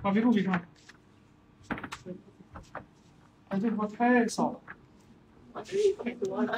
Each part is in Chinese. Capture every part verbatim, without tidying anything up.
把维度给上。哎，这头发太少了。 我这里太多了。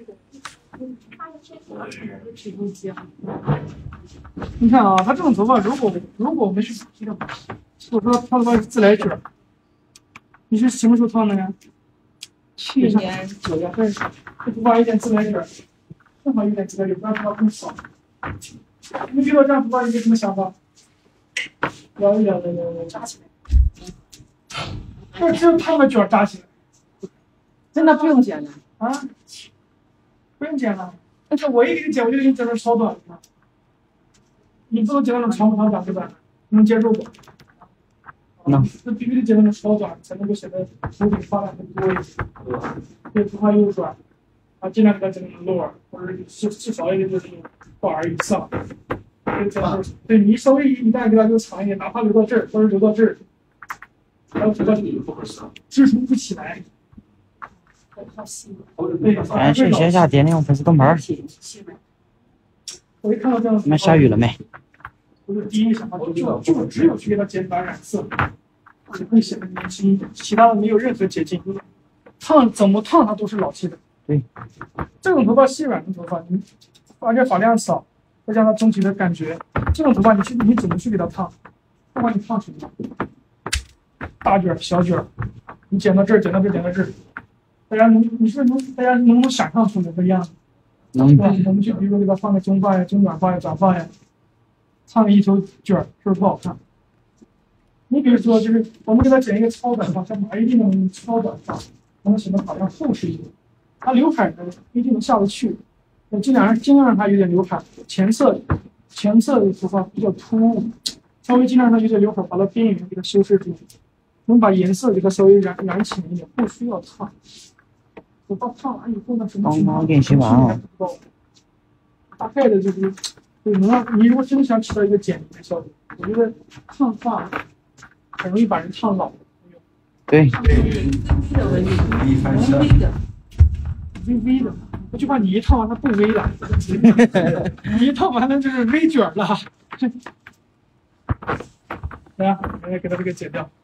你看啊，他这种头发，如果如果我们是披的话，我说他的话是自来卷，你是什么时候烫的呀？ 去年九月份。 这头发有点自来卷，正好有点自来卷，不然头发更少。你遇到这样头发，你有什么想法？摇一摇的，摇摇扎起来。这只有烫个卷扎起来， 真的不用剪了啊？不用剪了，但是我一给你剪，我就给你剪成超短的。你不能剪那种长长短对吧？你能接受不？ 能。 那必须得剪那种超短，才能够显得头顶发量更多一点。对，头发又短，啊，尽量给它剪成 lower， 或者至至少也得就是短而以上。对，这样对你稍微一旦给它留长一点，哪怕留到这儿，或者留到这儿，还有头发支撑不起来。对， 感谢线下点亮粉丝灯牌。 我一看到这样， 你们下雨了没？ 我就第一想法就就只有去给它剪短染色，才会显得年轻一点，其他的没有任何捷径。烫怎么烫它都是老气的。 对， 这种头发细软的头发，你而且发量少，再加上整体的感觉，这种头发你去你怎么去给它烫？不管你烫什么，大卷小卷，你剪到这儿，剪到这儿，剪到这儿。大家能，你是能，大家能不能想象出来不一样？ 能。 是吧？我们去，比如说给它放个中发呀、中短发呀、短发呀，烫个一头卷儿，是不是不好看？你比如说，就是我们给它剪一个超短发，像马伊琍那种超短发，可能显得发量厚实一点。它刘海呢，不一定能下得去，我尽量让尽量让它有点刘海，前侧前侧的头发比较突兀，稍微尽量让它有点刘海，把它边缘给它修饰住，能把颜色给它稍微染染浅一点，不需要烫。头发烫完以后呢，什么情况？ 刚刚练习完啊。 大概的就是，对，能让你如果真的想起到一个减肥的效果，我觉得烫发很容易把人烫老。 对。 微微的，我就怕你一烫完它不微了，你一烫完了就是微卷了。来啊，来给它这个剪掉。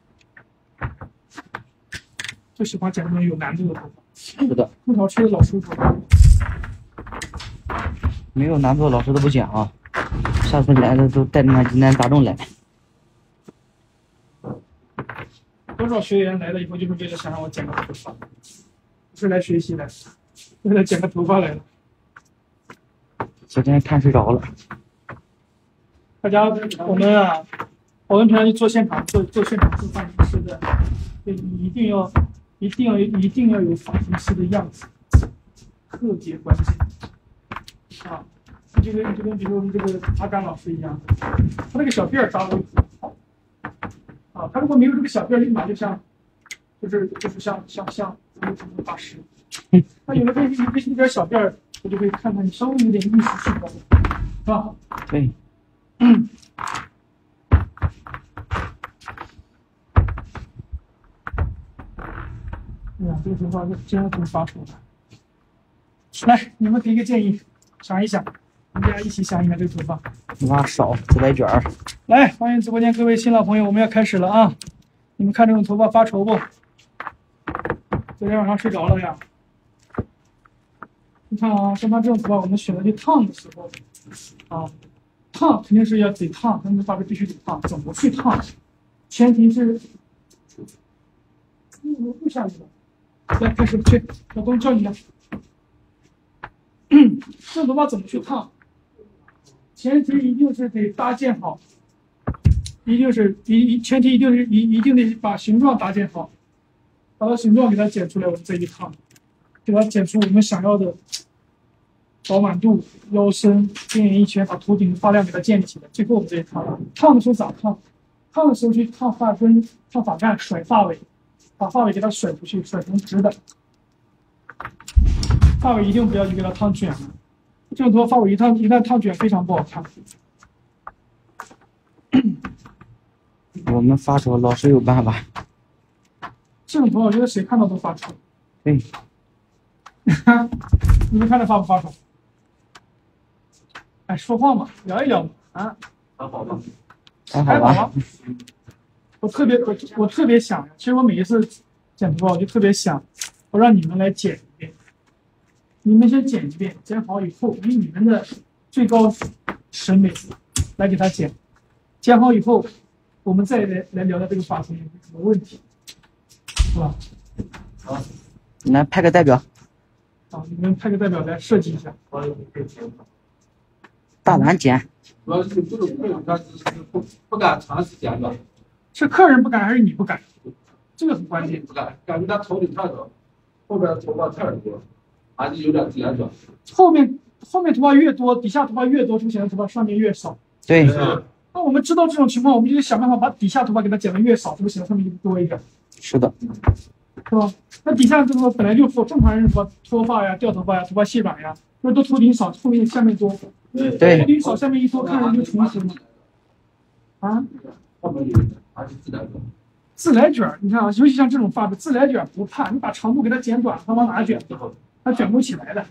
就喜欢剪这种有难度的头发。 是的， 空调吹的老舒服了。 没有难度，老师都不讲啊。下次来的都带着那济南大众来。 多少学员来了以后，就是为了想让我剪个头发，不是来学习来，为了剪个头发来了。 昨天看睡着了。 大家，我们啊，我们平常去做现场做做现场做发型师的，对你一定要。一定要一定要有发型师的样子，特别关键啊！就跟就跟比如我们这个阿甘老师一样，他那个小辫儿扎的很好啊，他如果没有这个小辫儿，立马就像，就是就是像像像那个大师。他有的时候一一点小辫儿，我就会看看你稍微有点艺术细胞，是吧？ 对。 嗯。哎呀，这个头发真的挺发愁的。来，你们给一个建议，想一想，我们大家一起想一想这个头发。 挖少自来卷儿。 来，欢迎直播间各位新老朋友，我们要开始了啊！你们看这种头发发愁不？昨天晚上睡着了呀？你看啊，像他这种头发，我们选择去烫的时候，啊，烫肯定是要得烫，他们发质必须得烫。怎么去烫？前提是，嗯，不下去了。来，开始去，老公叫你了。这种头发怎么去烫？前提一定是得搭建好，一定是一前提一定是一一定得把形状搭建好，把它形状给它剪出来，我们再一烫，给它剪出我们想要的饱满度、腰身、边沿一圈，把头顶的发量给它建立起来。最后我们再烫。烫的时候咋烫？烫的时候去烫发根、烫发干、甩发尾。把发尾给它甩出去，甩成直的。发尾一定不要去给它烫卷了，这种头发发尾一烫一旦烫卷，非常不好看。 我们发愁，老师有办法。 这种头发，我觉得谁看到都发愁。 对。 你们看着发不发愁？哎，说话嘛，聊一聊嘛，啊。 还好吧？ 还好吧？ 我特别我我特别想，其实我每一次剪头发，我就特别想，我让你们来剪一遍，你们先剪一遍，剪好以后，以你们的最高审美来给他剪，剪好以后，我们再来来聊聊这个发型有什么问题，是吧？ 好，你来派个代表。 啊，你们派个代表来设计一下。 大胆剪。 主要是这种客人他是不不敢长时间的， 是客人不敢还是你不敢？这个很关键。 不敢，感觉他头顶太短，后边头发太多，还是有点自然短。 后面后面头发越多，底下头发越多，就显得头发上面越少。 对。 那我们知道这种情况，我们就得想办法把底下头发给它剪得越少，是不是显得上面就多一点？ 是的。 是吧？那底下这个本来就正常人什么脱发呀、掉头发呀、头发细软呀，那都头顶少，后面下面多。 对。 头顶少，下面一多，看着就重复嘛。啊？ 后面有还是自然短。 自来卷，你看啊，尤其像这种发质，自来卷不怕，你把长度给它剪短，它往哪卷？它卷不起来的。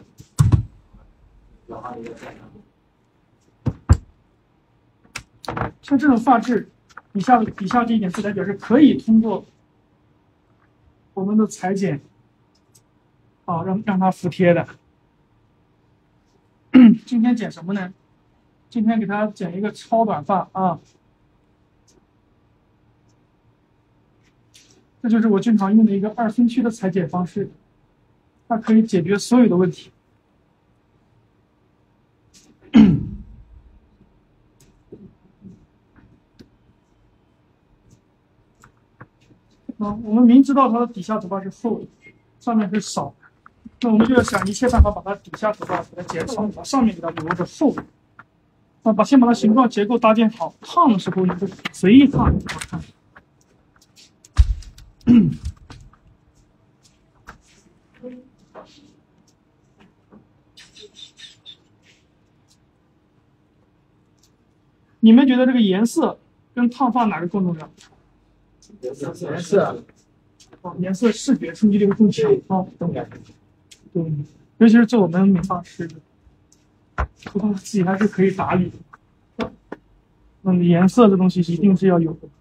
像这种发质，底下底下这一点自来卷是可以通过我们的裁剪啊，让让它服帖的。今天剪什么呢？今天给它剪一个超短发啊。这就是我经常用的一个二分区的裁剪方式，它可以解决所有的问题。啊，我们明知道它的底下头发是厚的，上面是少的，那我们就要想一切办法把它底下头发给它减少，把上面给它留着厚的。啊，把先把它形状结构搭建好，烫的时候你就随意烫就好看。你们觉得这个颜色跟烫发哪个更重要？ 颜色， 啊，颜色视觉冲击力会更强啊。对，尤其是做我们美发师的，头发自己还是可以打理的。那么颜色这东西一定是要有的。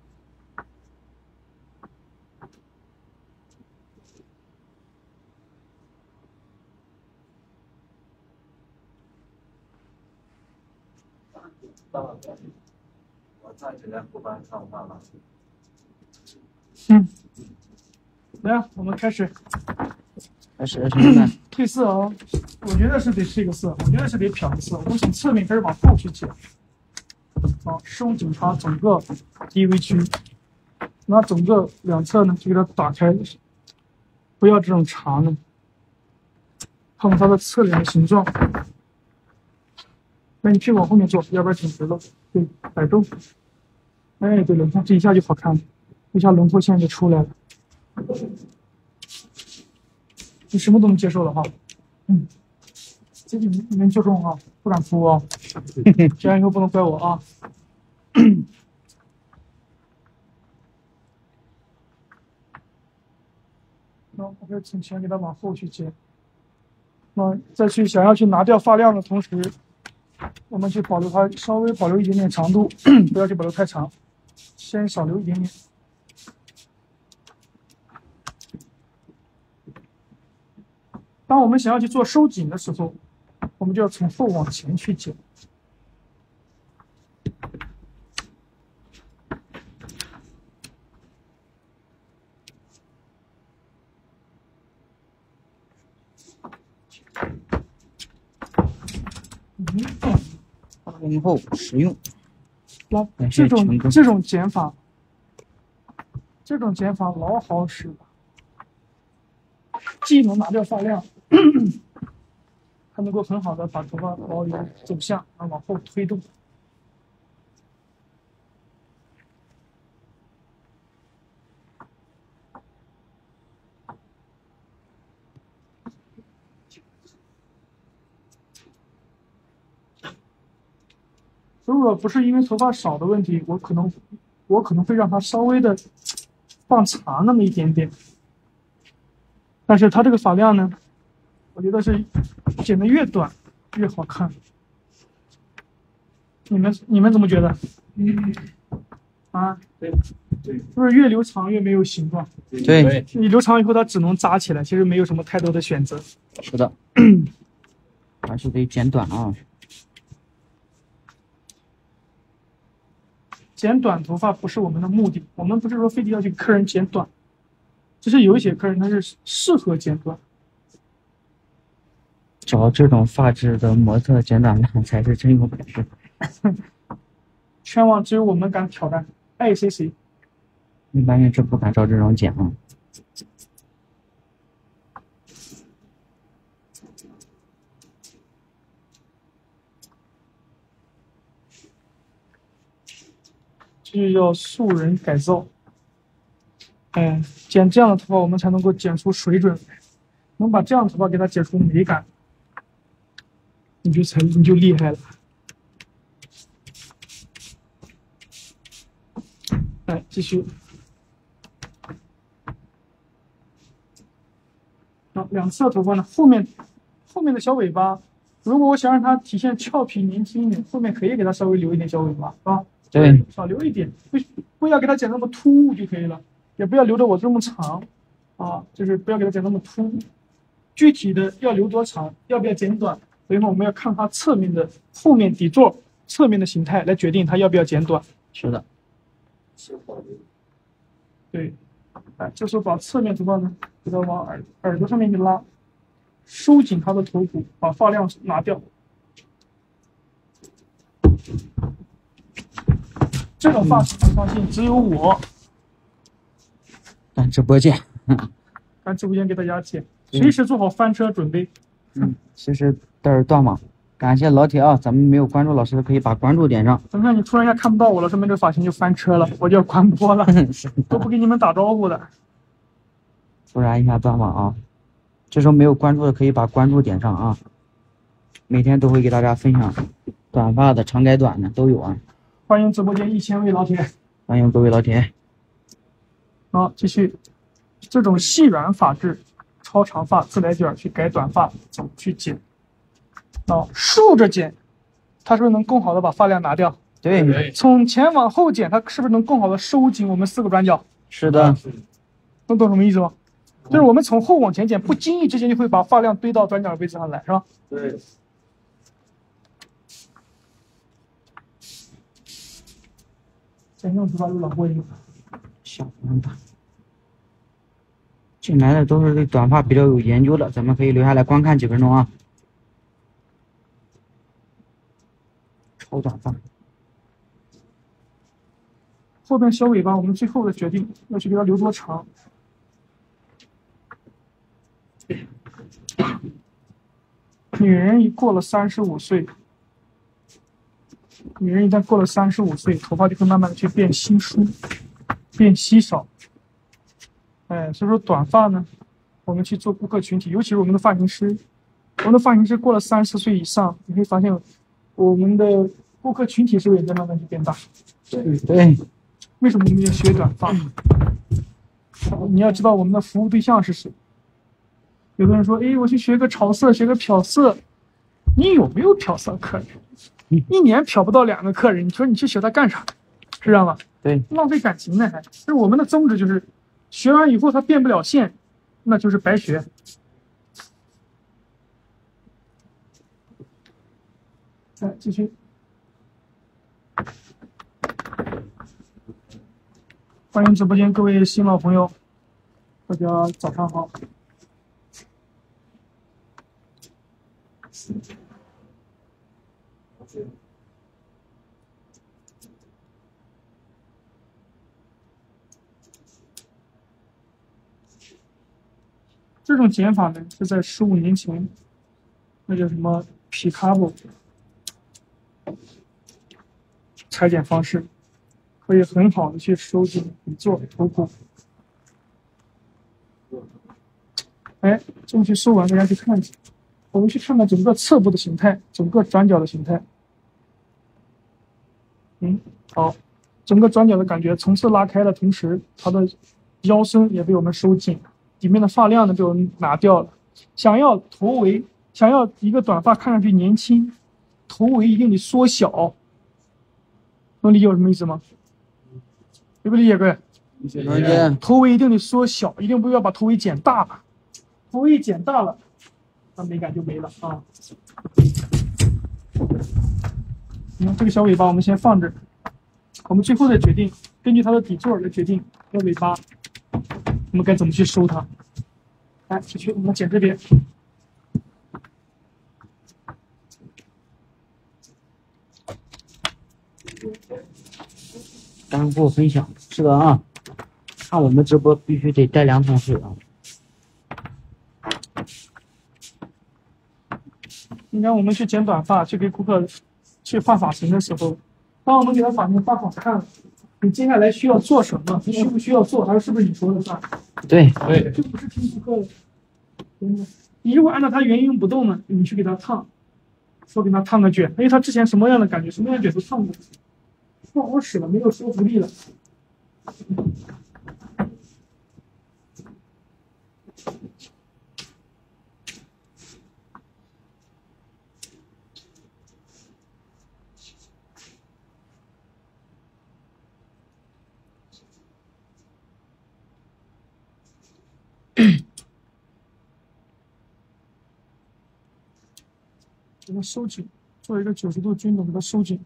我站起来不管烫发了。 嗯，来，我们开始。 开始什么呢？ 褪色哦，我觉得是得褪个色，我觉得是得漂个色。我们从侧面开始往后去剪。好，收紧它整个低微区，拿整个两侧呢就给它打开，不要这种长的，看看它的侧脸的形状。那你屁股往后面坐，要不然挺直了。对，摆动。哎，对了，你看这一下就好看了，一下轮廓线就出来了。你什么都能接受了哈。嗯，这个你们就重啊，不敢哭啊。这样以后不能怪我啊。那我会从前给它往后去接。那再去想要去拿掉发量的同时，我们去保留它，稍微保留一点点长度，不要去保留太长，先少留一点点。当我们想要去做收紧的时候，我们就要从后往前去剪。 以后使用。 那这种这种剪法，这种剪法老好使了，既能拿掉发量，还能够很好的把头发保留走向，然后往后推动。如果不是因为头发少的问题，我可能我可能会让它稍微的放长那么一点点。但是它这个发量呢，我觉得是剪得越短越好看。你们你们怎么觉得？ 嗯， 啊， 对。 对， 就是越留长越没有形状。 对， 你留长以后它只能扎起来，其实没有什么太多的选择。 是的，还是得剪短啊。 剪短头发不是我们的目的，我们不是说非得要去客人剪短，只是有一些客人他是适合剪短。 找这种发质的模特剪短发才是真有本事。 全网只有我们敢挑战，爱谁谁。 一般人是不敢照这种剪啊。 这就叫素人改造。哎，剪这样的头发，我们才能够剪出水准来。能把这样的头发给它剪出美感，你就才你就厉害了。来，继续。好，两侧头发呢，后面后面的小尾巴，如果我想让它体现俏皮年轻一点，后面可以给它稍微留一点小尾巴，是吧？ 对， 少留一点，不不要给它剪那么突兀就可以了，也不要留着我这么长，啊，就是不要给它剪那么突兀。具体的要留多长，要不要剪短，所以呢，我们要看它侧面的后面底座侧面的形态来决定它要不要剪短。 是的， 对，哎，这时候把侧面头发呢，给它往耳耳朵上面一拉，收紧它的头骨，把发量拿掉。这种发型，我相信只有我但直播间， 咱直播间给大家剪，随时做好翻车准备。 嗯，其实带着断网。感谢老铁啊，咱们没有关注老师的可以把关注点上。 等一下你突然一下看不到我了，说明这发型就翻车了，我就要关播了，都不给你们打招呼的。 突然一下断网啊，这时候没有关注的可以把关注点上啊，每天都会给大家分享短发的、长改短的都有啊。 欢迎直播间一千位老铁， 欢迎各位老铁。 好，继续。这种细软发质、超长发、自来卷去改短发，怎么去剪？啊，竖着剪，它是不是能更好的把发量拿掉？ 对， 从前往后剪，它是不是能更好的收紧我们四个转角？ 是的， 能懂什么意思吗？就是我们从后往前剪，不经意之间就会把发量堆到转角的位置上来，是吧？ 对。 剪这种头发有老过瘾了。 小短发。进来的都是对短发比较有研究的，咱们可以留下来观看几分钟啊。超短发， 后边小尾巴，我们最后的决定要去给它留多长。女人一过了三十五岁，女人一旦过了三十五岁，头发就会慢慢的去变稀疏、变稀少。哎，所以说短发呢，我们去做顾客群体，尤其是我们的发型师，我们的发型师过了三十岁以上，你会发现我们的顾客群体是不是也在慢慢去变大？ 对对， 为什么我们要学短发？你要知道我们的服务对象是谁。有的人说，哎，我去学个潮色，学个漂色，你有没有漂色客人？一年漂不到两个客人，你说你去学它干啥？是这样吧？ 对， 浪费感情呢还。就是我们的宗旨就是，学完以后它变不了线，那就是白学。来，继续。欢迎直播间各位新老朋友，大家早上好。这种剪法呢，是在十五年前，那叫什么皮卡布裁剪方式，可以很好的去收紧底座、头骨。哎，这么去收完，大家去看一下。我们去看看整个侧部的形态，整个转角的形态。嗯，好，整个转角的感觉层次拉开的同时，它的腰身也被我们收紧，里面的发量呢被我们拿掉了。想要头围，想要一个短发看上去年轻，头围一定得缩小。能理解我什么意思吗？理不理解各位？ 谢谢。 头围一定得缩小，一定不要把头围剪大了。头围一剪大了，那美感就没了啊。你看这个小尾巴，我们先放这儿，我们最后再决定，根据它的底座来决定这个尾巴，我们该怎么去收它。来，小区，我们剪这边。 干货分享，是的啊，看我们直播必须得带两桶水啊。 你看，我们去剪短发，去给顾客去换发型的时候，当我们给他发型画好看了，你接下来需要做什么？你需不需要做？还是是不是你说了算？ 对对， 这不是听顾客的。你如果按照他原因不动呢，你去给他烫，说给他烫个卷，因为他之前什么样的感觉，什么样的卷都烫过，不好使了，没有说服力了。给它收紧，做一个九十度均等，给它收紧。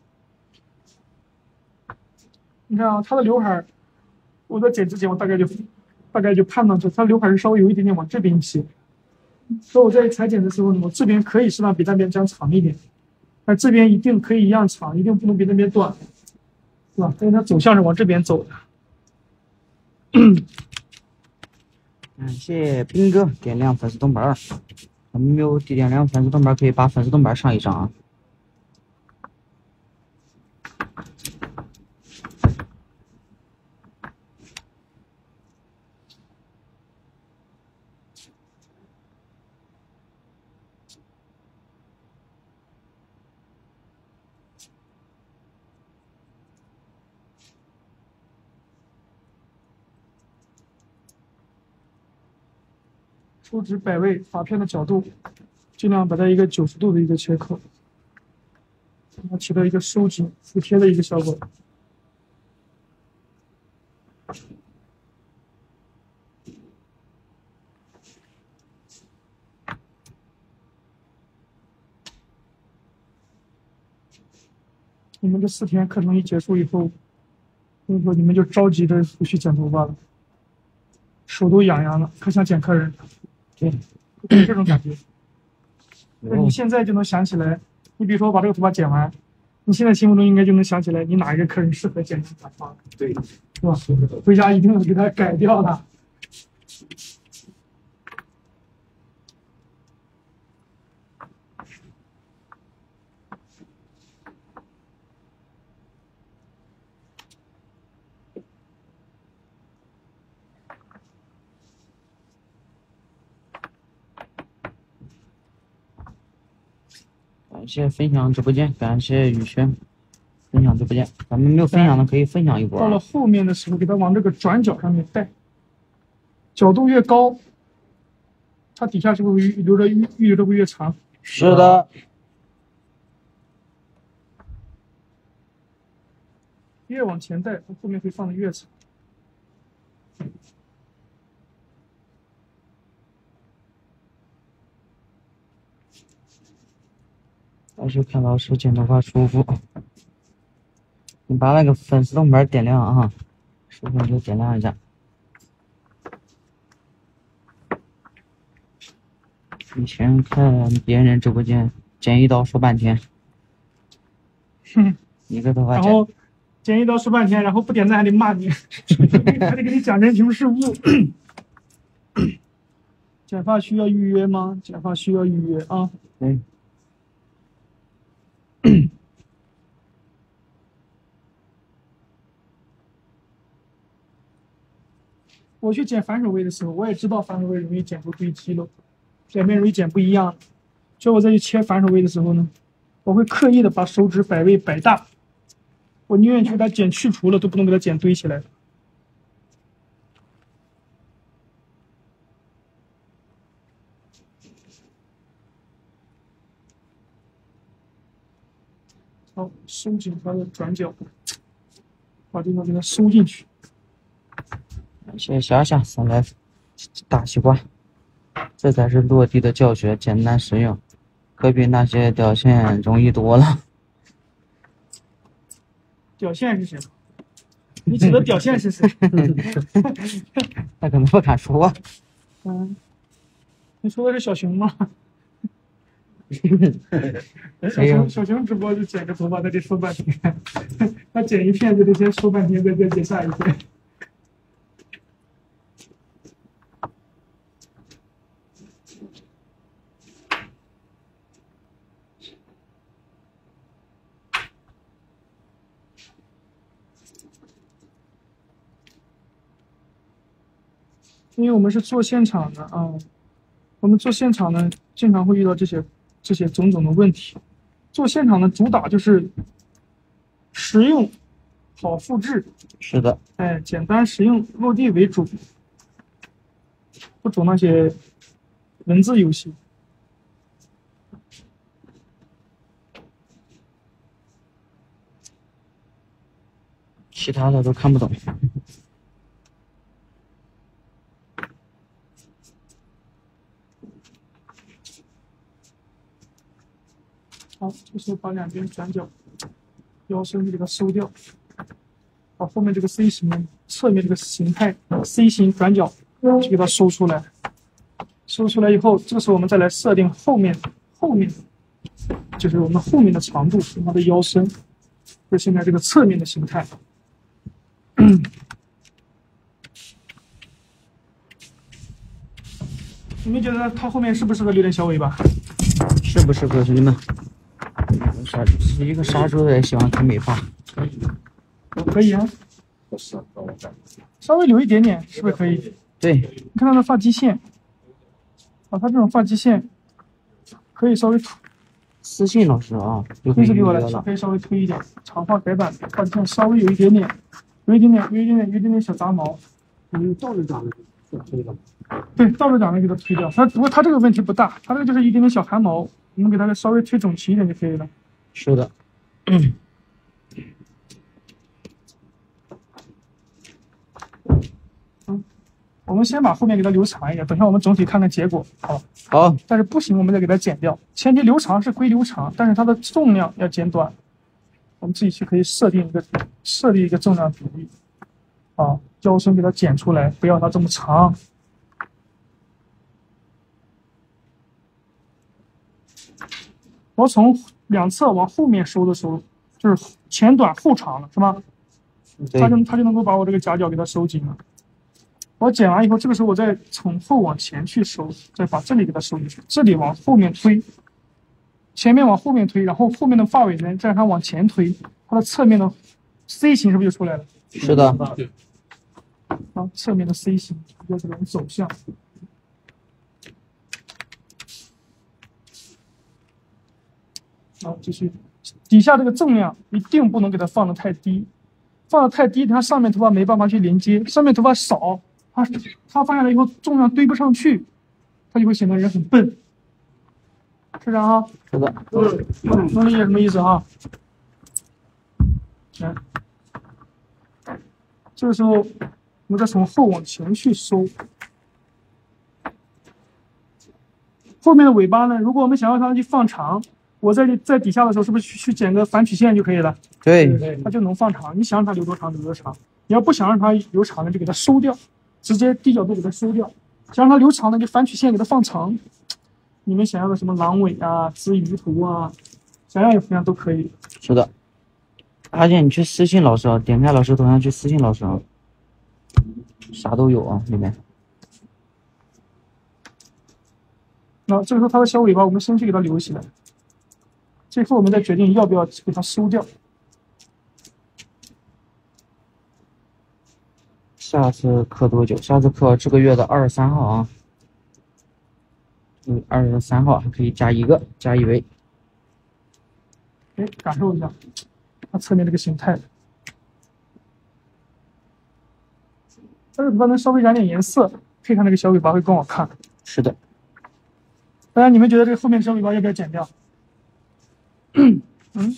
你看啊，它的刘海儿，我在剪之前，我大概就大概就判断出它刘海是稍微有一点点往这边斜。所以我在裁剪的时候呢，我这边可以适当比那边将长一点，而这边一定可以一样长，一定不能比那边短，是吧？因为它走向是往这边走的。 感谢兵哥点亮粉丝灯牌，咱们没有点亮粉丝灯牌，可以把粉丝灯牌上一上啊。 收直摆位，发片的角度尽量摆在一个九十度的一个切口，让它起到一个收紧服帖的一个效果。你们这四天课程一结束以后，跟你说你们就着急的不去剪头发了，手都痒痒了，可想剪客人。 对， 就是这种感觉。那你现在就能想起来，你比如说我把这个头发剪完，你现在心目中应该就能想起来你哪一个客人适合剪短发， 对， 是吧？回家一定要给他改掉它。 感谢分享直播间，感谢宇轩分享直播间，咱们没有分享的可以分享一波、啊。 到了后面的时候，给它往这个转角上面带，角度越高，它底下是不是预留的预预留的会越长？ 是的。 越往前带，它后面会放的越长。 老师看老师剪头发舒服，你把那个粉丝灯牌点亮啊，舒服你就点亮一下。以前看别人直播间剪一刀说半天， 哼， 一个头发然后剪一刀说半天，然后不点赞还得骂你，还得给你讲人情世故。剪发需要预约吗？剪发需要预约啊。 对。 我去剪反手位的时候，我也知道反手位容易剪出堆积了，两边容易剪不一样。所以我再去切反手位的时候呢，我会刻意的把手指摆位摆大，我宁愿去给它剪去除了，都不能给它剪堆起来。好，收紧它的转角，把这个给它收进去。 谢谢霞霞送来大西瓜，这才是落地的教学，简单实用，可比那些屌线容易多了。 屌线是谁？你指的屌线是谁？ 他可能不敢说。 嗯，你说的是小熊吗？小哎呦熊小熊直播就剪个头发在这说半天，他剪一片就得先说半天，再再剪下一片。因为我们是做现场的啊，我们做现场呢，经常会遇到这些这些种种的问题。做现场的主打就是实用、好复制， 是的， 哎，简单实用、落地为主，不走那些文字游戏。 其他的都看不懂。 好，这时候把两边转角腰身给它收掉，把后面这个 C 型侧面这个形态 C 型转角就给它收出来。收出来以后，这个时候我们再来设定后面后面就是我们后面的长度和它的腰身，就现在这个侧面的形态。你们觉得它后面适不适合留点小尾巴？ 适不适合兄弟们？啥是一个啥时候也喜欢看美发？ 可以啊， 不是，让我感稍微留一点点，是不是可以？ 对， 你看它的发际线，啊，它这种发际线可以稍微推， 私信老师啊，就可以推着给我来约，了。 可以稍微推一点，长发改版，发际线稍微有一点点，有一点点，有一点点，有一点点小杂毛。 你倒着长的是推的吗？ 对，倒着长的给它推掉。它不过它这个问题不大，它这个就是一点点小汗毛，我们给它稍微推整齐一点就可以了。 是的， 我们先把后面给它留长一点，等一下我们总体看看结果，好吧？ 好， 但是不行，我们再给它剪掉。前提留长是归留长，但是它的重量要减短。我们自己去可以设定一个设立一个重量比例，啊，腰身给它剪出来，不要它这么长。我从两侧往后面收的时候，就是前短后长了，是吧？ 对它，就它就能够把我这个夹角给它收紧了。我剪完以后，这个时候我再从后往前去收，再把这里给它收进去，这里往后面推，前面往后面推，然后后面的发尾呢再让它往前推，它的侧面的 C 型是不是就出来了？ 是的， 啊，侧面的 C 型就这种走向。好，继续，底下这个重量一定不能给它放的太低，放的太低，它上面头发没办法去连接，上面头发少，它它放下来以后重量堆不上去，它就会显得人很笨，是这样啊？ 是的， 能理解什么意思啊？来，这个时候我们再从后往前去收。后面的尾巴呢，如果我们想要它去放长，我在在底下的时候，是不是去去剪个反曲线就可以了？ 对， 它就能放长。你想让它留多长留多长，你要不想让它留长的，就给它收掉，直接低角度给它收掉。想让它留长的，就反曲线给它放长。你们想要的什么狼尾啊、子鱼头啊，想要怎样都可以。 是的。阿健，你去私信老师啊，点开老师头像去私信老师啊，啥都有啊，里面。 那这个时候它的小尾巴，我们先去给它留起来。最后我们再决定要不要给它收掉。 下次课多久？下次课这个月的二十三号啊。嗯，二十三号还可以加一个，加一位。 哎，感受一下它侧面这个形态。但是头发能稍微染点颜色，配上那个小尾巴会更好看。 是的， 大家你们觉得这个后面小尾巴要不要剪掉？嗯，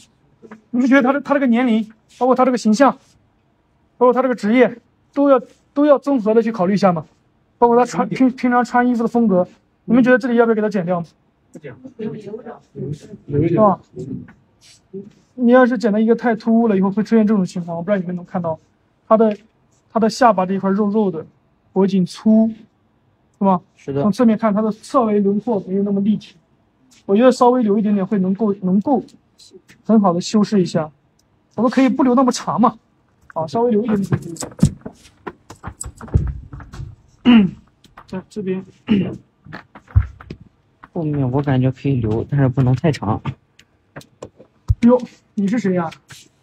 你们觉得他的他这个年龄，包括他这个形象，包括他这个职业，都要都都要综合的去考虑一下嘛，包括他穿平平常穿衣服的风格，你们觉得这里要不要给他剪掉吗？ 不讲， 留留着。 留一是吧点。 你要是剪的一个太突兀了，以后会出现这种情况。我不知道你们能看到，他的他的下巴这一块肉肉的，脖颈粗，是吧？ 是的从，侧面看，它的侧围轮廓没有那么立体，我觉得稍微留一点点会能够能够很好的修饰一下。我们可以不留那么长嘛，啊，稍微留一点点就可以。在这边， 后面我感觉可以留，但是不能太长。 哟，你是谁呀？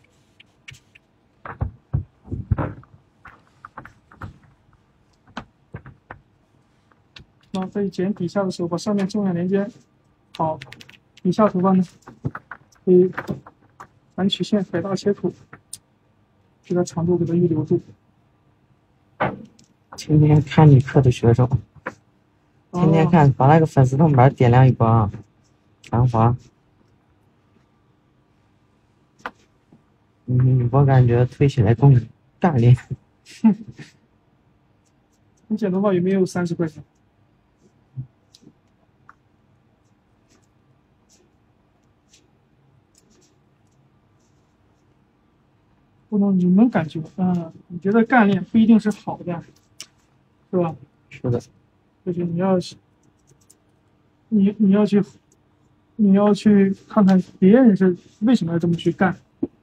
那在剪底下的时候，把上面重量连接好，底下头发呢，可以反曲线、改大切口，这个长度给它预留住。 天天看你课的学生，天天看，把那个粉丝灯牌点亮一波啊，繁华。嗯，我感觉推起来更干练。 你剪头发有没有三十块钱？不能，你们感觉，嗯，你觉得干练不一定是好的，是吧？ 是的， 就是你要去，你你要去，你要去看看别人是为什么要这么去干。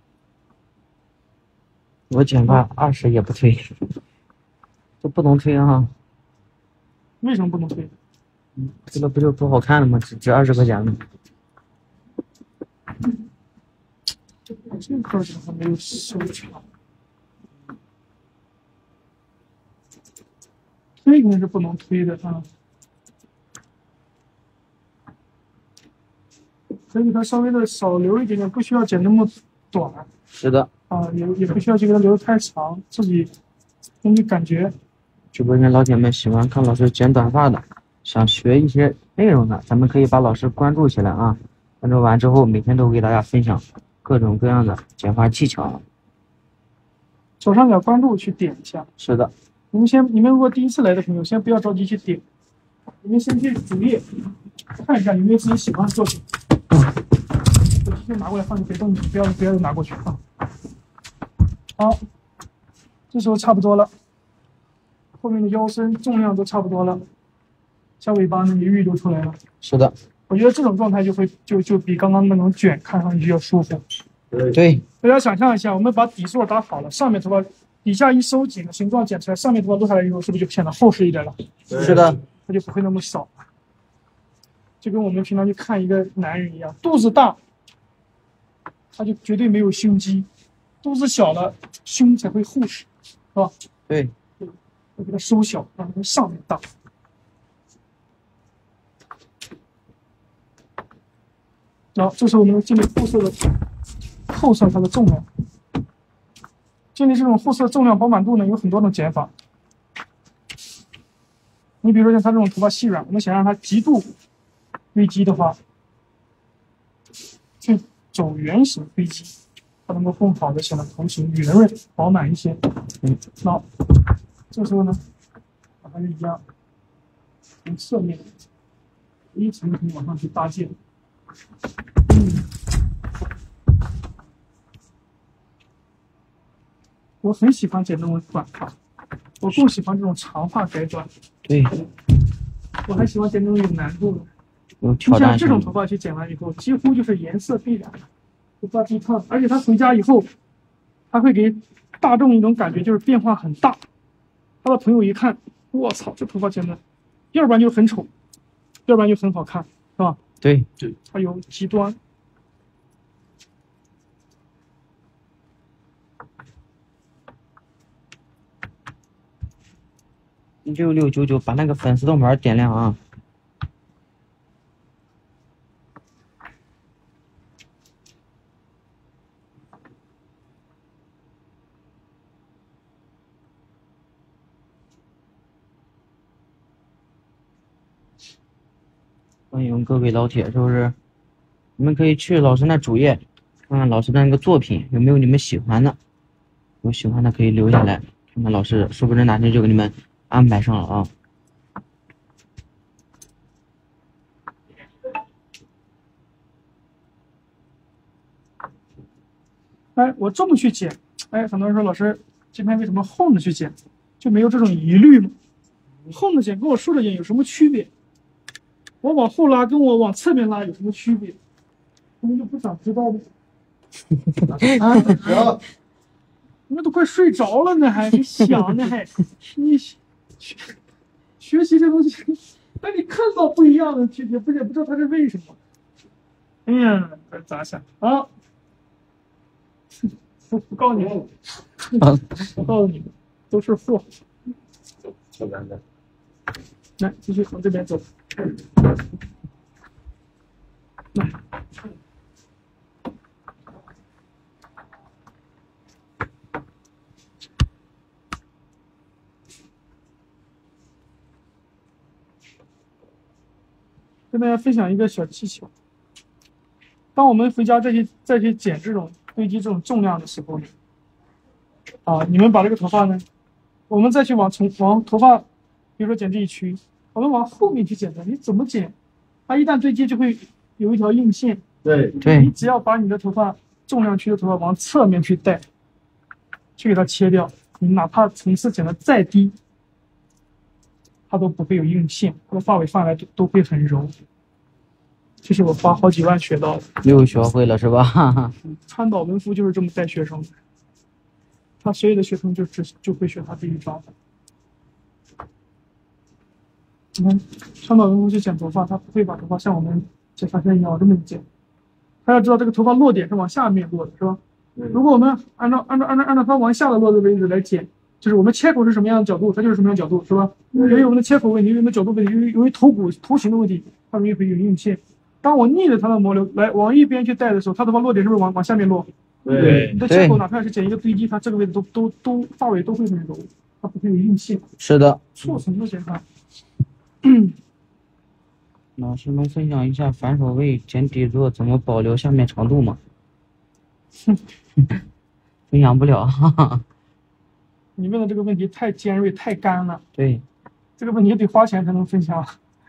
我剪发二十也不推，这不能推啊！ 为什么不能推？ 这个不就不好看了吗？只值二十块钱吗？ 这块怎么还没有收场？推肯定是不能推的啊，可以给它稍微的少留一点点，不需要剪那么短是的， 啊，也也不需要去给它留得太长，自己根据感觉。 直播间老铁们喜欢看老师剪短发的，想学一些内容的，咱们可以把老师关注起来啊！关注完之后，每天都会给大家分享各种各样的剪发技巧。 左上角关注去点一下。 是的， 你们先，你们如果第一次来的朋友，先不要着急去点，你们先去主页看一下有没有自己喜欢的作品。手机先拿过来放进别动，不要不要拿过去啊。好，这时候差不多了，后面的腰身重量都差不多了，小尾巴呢也预留出来了。 是的， 我觉得这种状态就会就就比刚刚那种卷看上去要舒服。 对， 大家想象一下，我们把底座打好了，上面头发底下一收紧的形状剪出来，上面头发落下来以后，是不是就显得厚实一点了？ 是的， 它就不会那么少。就跟我们平常去看一个男人一样，肚子大，他就绝对没有胸肌；肚子小了，胸才会厚实，是吧？ 对， 要给它收小，让它上面大。然后这时候我们建立后色的后色它的重量。建立这种后色重量饱满度呢，有很多种剪法。你比如说像他这种头发细软，我们想让它极度堆积的话，去走圆形堆积，它能够更好的显得头型圆润饱满一些。 嗯， 那这时候呢，还是一样，从侧面一层一层往上去搭建。嗯，我很喜欢剪这种短发，我更喜欢这种长发改短。 对， 我还喜欢剪这种有难度的。 有挑你像战性。 这种头发去剪完以后，几乎就是颜色必然，头发低烫，而且他回家以后，他会给大众一种感觉，就是变化很大。他的朋友一看，我操，这头发剪的，要不然就很丑，要不然就很好看，是吧？ 对， 它有极端。 六六九九，把那个粉丝灯牌点亮啊！欢迎各位老铁，是不是？你们可以去老师那主页，看看老师的那个作品有没有你们喜欢的，有喜欢的可以留下来， 看看老师是不是哪天就给你们安排上了啊？ 哎，我这么去剪，哎，很多人说老师这边为什么横着去剪，就没有这种疑虑吗？横着剪跟我竖着剪有什么区别？我往后拉跟我往侧面拉有什么区别？你们就不想知道吗？啊， 行， 你们都快睡着了呢，还还想呢，还你学学习这东西，那你看到不一样的区别，不是也不知道它是为什么。哎呀，这咋想啊？我我告诉你们，我告诉你们，都是货。 小男的， 来，继续往这边走。来，跟大家分享一个小技巧。当我们回家再去再去捡这种堆积这种重量的时候呢，啊，你们把这个头发呢，我们再去往从往头发，比如说剪这一区，我们往后面去剪它，你怎么剪？它一旦堆积就会有一条硬线。 对对你只要把你的头发重量区的头发往侧面去带，去给它切掉，你哪怕层次剪得再低，它都不会有硬线，它的发尾放来都都会很柔。这是我花好几万学到的。 又学会了是吧？ 川岛文夫就是这么带学生的，他所有的学生就只就会学他这一招。你看，川岛文夫去剪头发，他不会把头发像我们剪发线一样这么剪，他要知道这个头发落点是往下面落的，是吧？如果我们按照按照按照按照它往下的落的位置来剪，就是我们切口是什么样的角度，它就是什么样的角度，是吧？由于我们的切口问题，由于我们的角度问题，由于由于头骨头型的问题，它容易会有硬线。当我逆着它的毛流来往一边去带的时候，它头发落点是不是往往下面落？ 对你的切口哪怕是剪一个堆积，它这个位置都都都发尾都会很柔，它不会有硬线。 是的， 错层的剪法。 老师能分享一下反手位剪底座怎么保留下面长度吗？分享不了，哈哈。 你问的这个问题太尖锐、太干了， 对， 这个问题得花钱才能分享。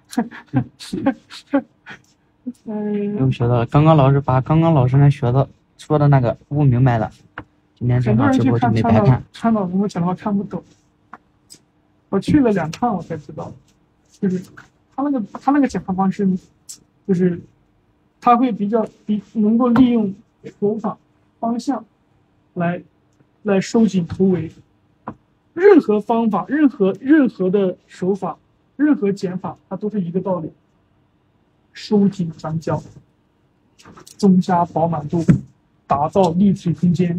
嗯， 又学到了。刚刚老师把刚刚老师那学的说的那个悟明白了，今天这很多人去场直播就看川岛没白看。 川岛文夫讲的话看不懂，我去了两趟我才知道，就是他那个他那个剪发方式，就是他会比较比能够利用手法方向来来收紧头围。任何方法、任何任何的手法、任何剪法，它都是一个道理：收紧转角，增加饱满度，打造立体空间。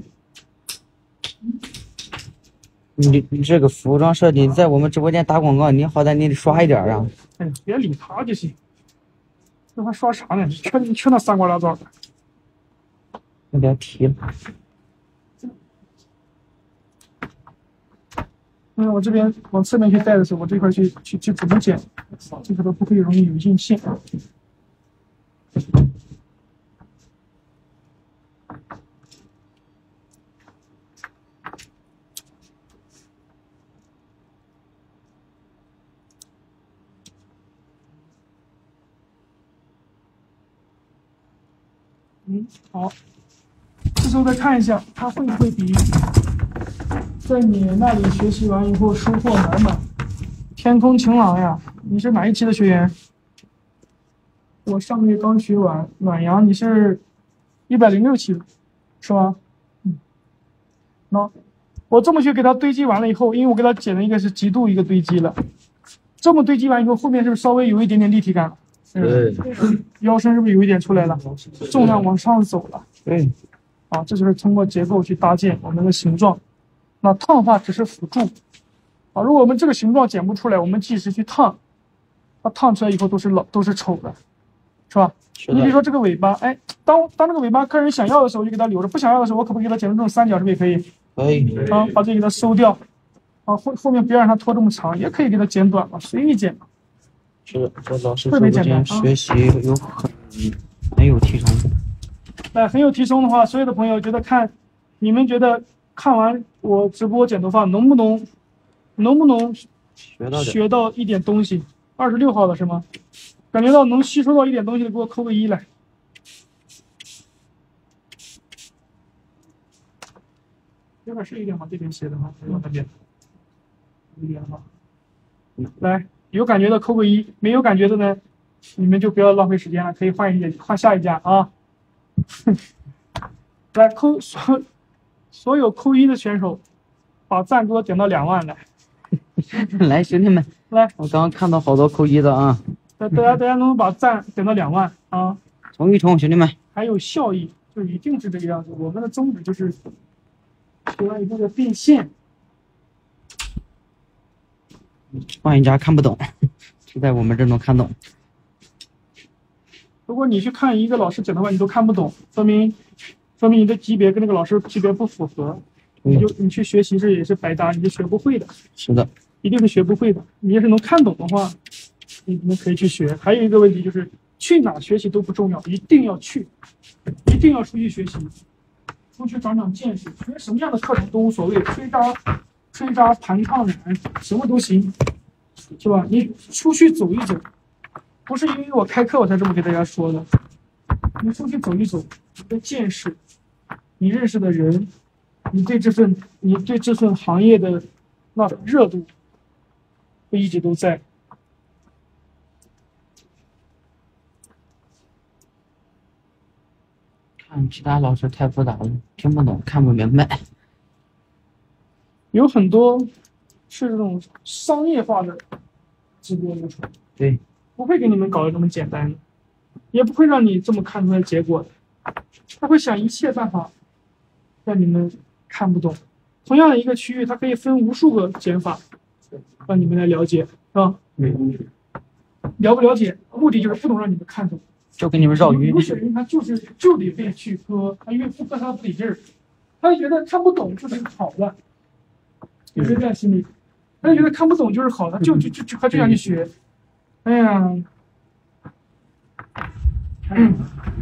你你这个服装设计在我们直播间打广告，你好歹你得刷一点啊！ 哎呀，别理他就行。那还刷啥呢？缺缺那三瓜俩枣的。 有点提了。 嗯，我这边往侧面去带的时候，我这块去去去怎么剪，这个都不会容易有硬线。嗯，好，这时候再看一下，它会不会比在你那里学习完以后收获满满？天空晴朗呀，你是哪一期的学员？我上个月刚学完。暖阳，你是一百零六期的，是吧？嗯，那我这么去给它堆积完了以后，因为我给它剪了一个是极度一个堆积了，这么堆积完以后，后面是不是稍微有一点点立体感了？ 对， 腰身是不是有一点出来了？重量往上走了。 对， 啊，这就是通过结构去搭建我们的形状。那烫发只是辅助啊，如果我们这个形状剪不出来，我们即使去烫，它烫出来以后都是老都是丑的，是吧？ 是的。 你比如说这个尾巴，哎，当当这个尾巴客人想要的时候，我就给它留着；不想要的时候，我可不可以给它剪成这种三角，是不是也可以？ 可以。 啊，把这个给它收掉，啊，后后面不要让它拖这么长，也可以给它剪短嘛，随意剪嘛。 是的，这老师直播间学习有很很有提升。 哎，很有提升的话，所有的朋友觉得看，你们觉得看完我直播剪头发，能不能能不能学到点。 学到一点东西？二十六号了是吗？感觉到能吸收到一点东西的，给我扣个一来。这边是一点吗？这边写的吗？还有那边一点吗？来，有感觉的扣个一，没有感觉的呢，你们就不要浪费时间了，可以换一件，换下一家啊。来扣所所有扣一的选手，把赞给我点到两万来。 来，兄弟们， 来， 我刚刚看到好多扣一的啊！ 大大家大家能不能把赞点到两万啊？ 冲一冲，兄弟们！ 还有效益，就一定是这个样子。我们的宗旨就是学完以后的变现。 换一家看不懂，就在我们这能看懂。 如果你去看一个老师讲的话，你都看不懂，说明说明你的级别跟那个老师级别不符合，你就你去学习是也是白搭，你是学不会的。 是的， 一定是学不会的。你要是能看懂的话，你们可以去学。还有一个问题就是，去哪学习都不重要，一定要去，一定要出去学习，出去长长见识。学什么样的课程都无所谓，吹渣、吹渣、弹唱染什么都行，是吧？你出去走一走，不是因为我开课我才这么给大家说的。你出去走一走，你的见识，你认识的人，你对这份你对这份行业的那种热度，会一直都在。 看其他老师太复杂了，听不懂，看不明白。 有很多是这种商业化的直播流程， 对， 不会给你们搞得这么简单的，也不会让你这么看出来结果的。他会想一切办法让你们看不懂。同样的一个区域，它可以分无数个减法，让你们来了解，是吧？了不了解，目的就是不能让你们看懂。 就给你们绕晕。 有些人他就是就得被去割，他因为不割他不得劲儿，他就觉得看不懂就是好的，有这样心理，他就觉得看不懂就是好的，就就就就他就想去学。哎呀，嗯，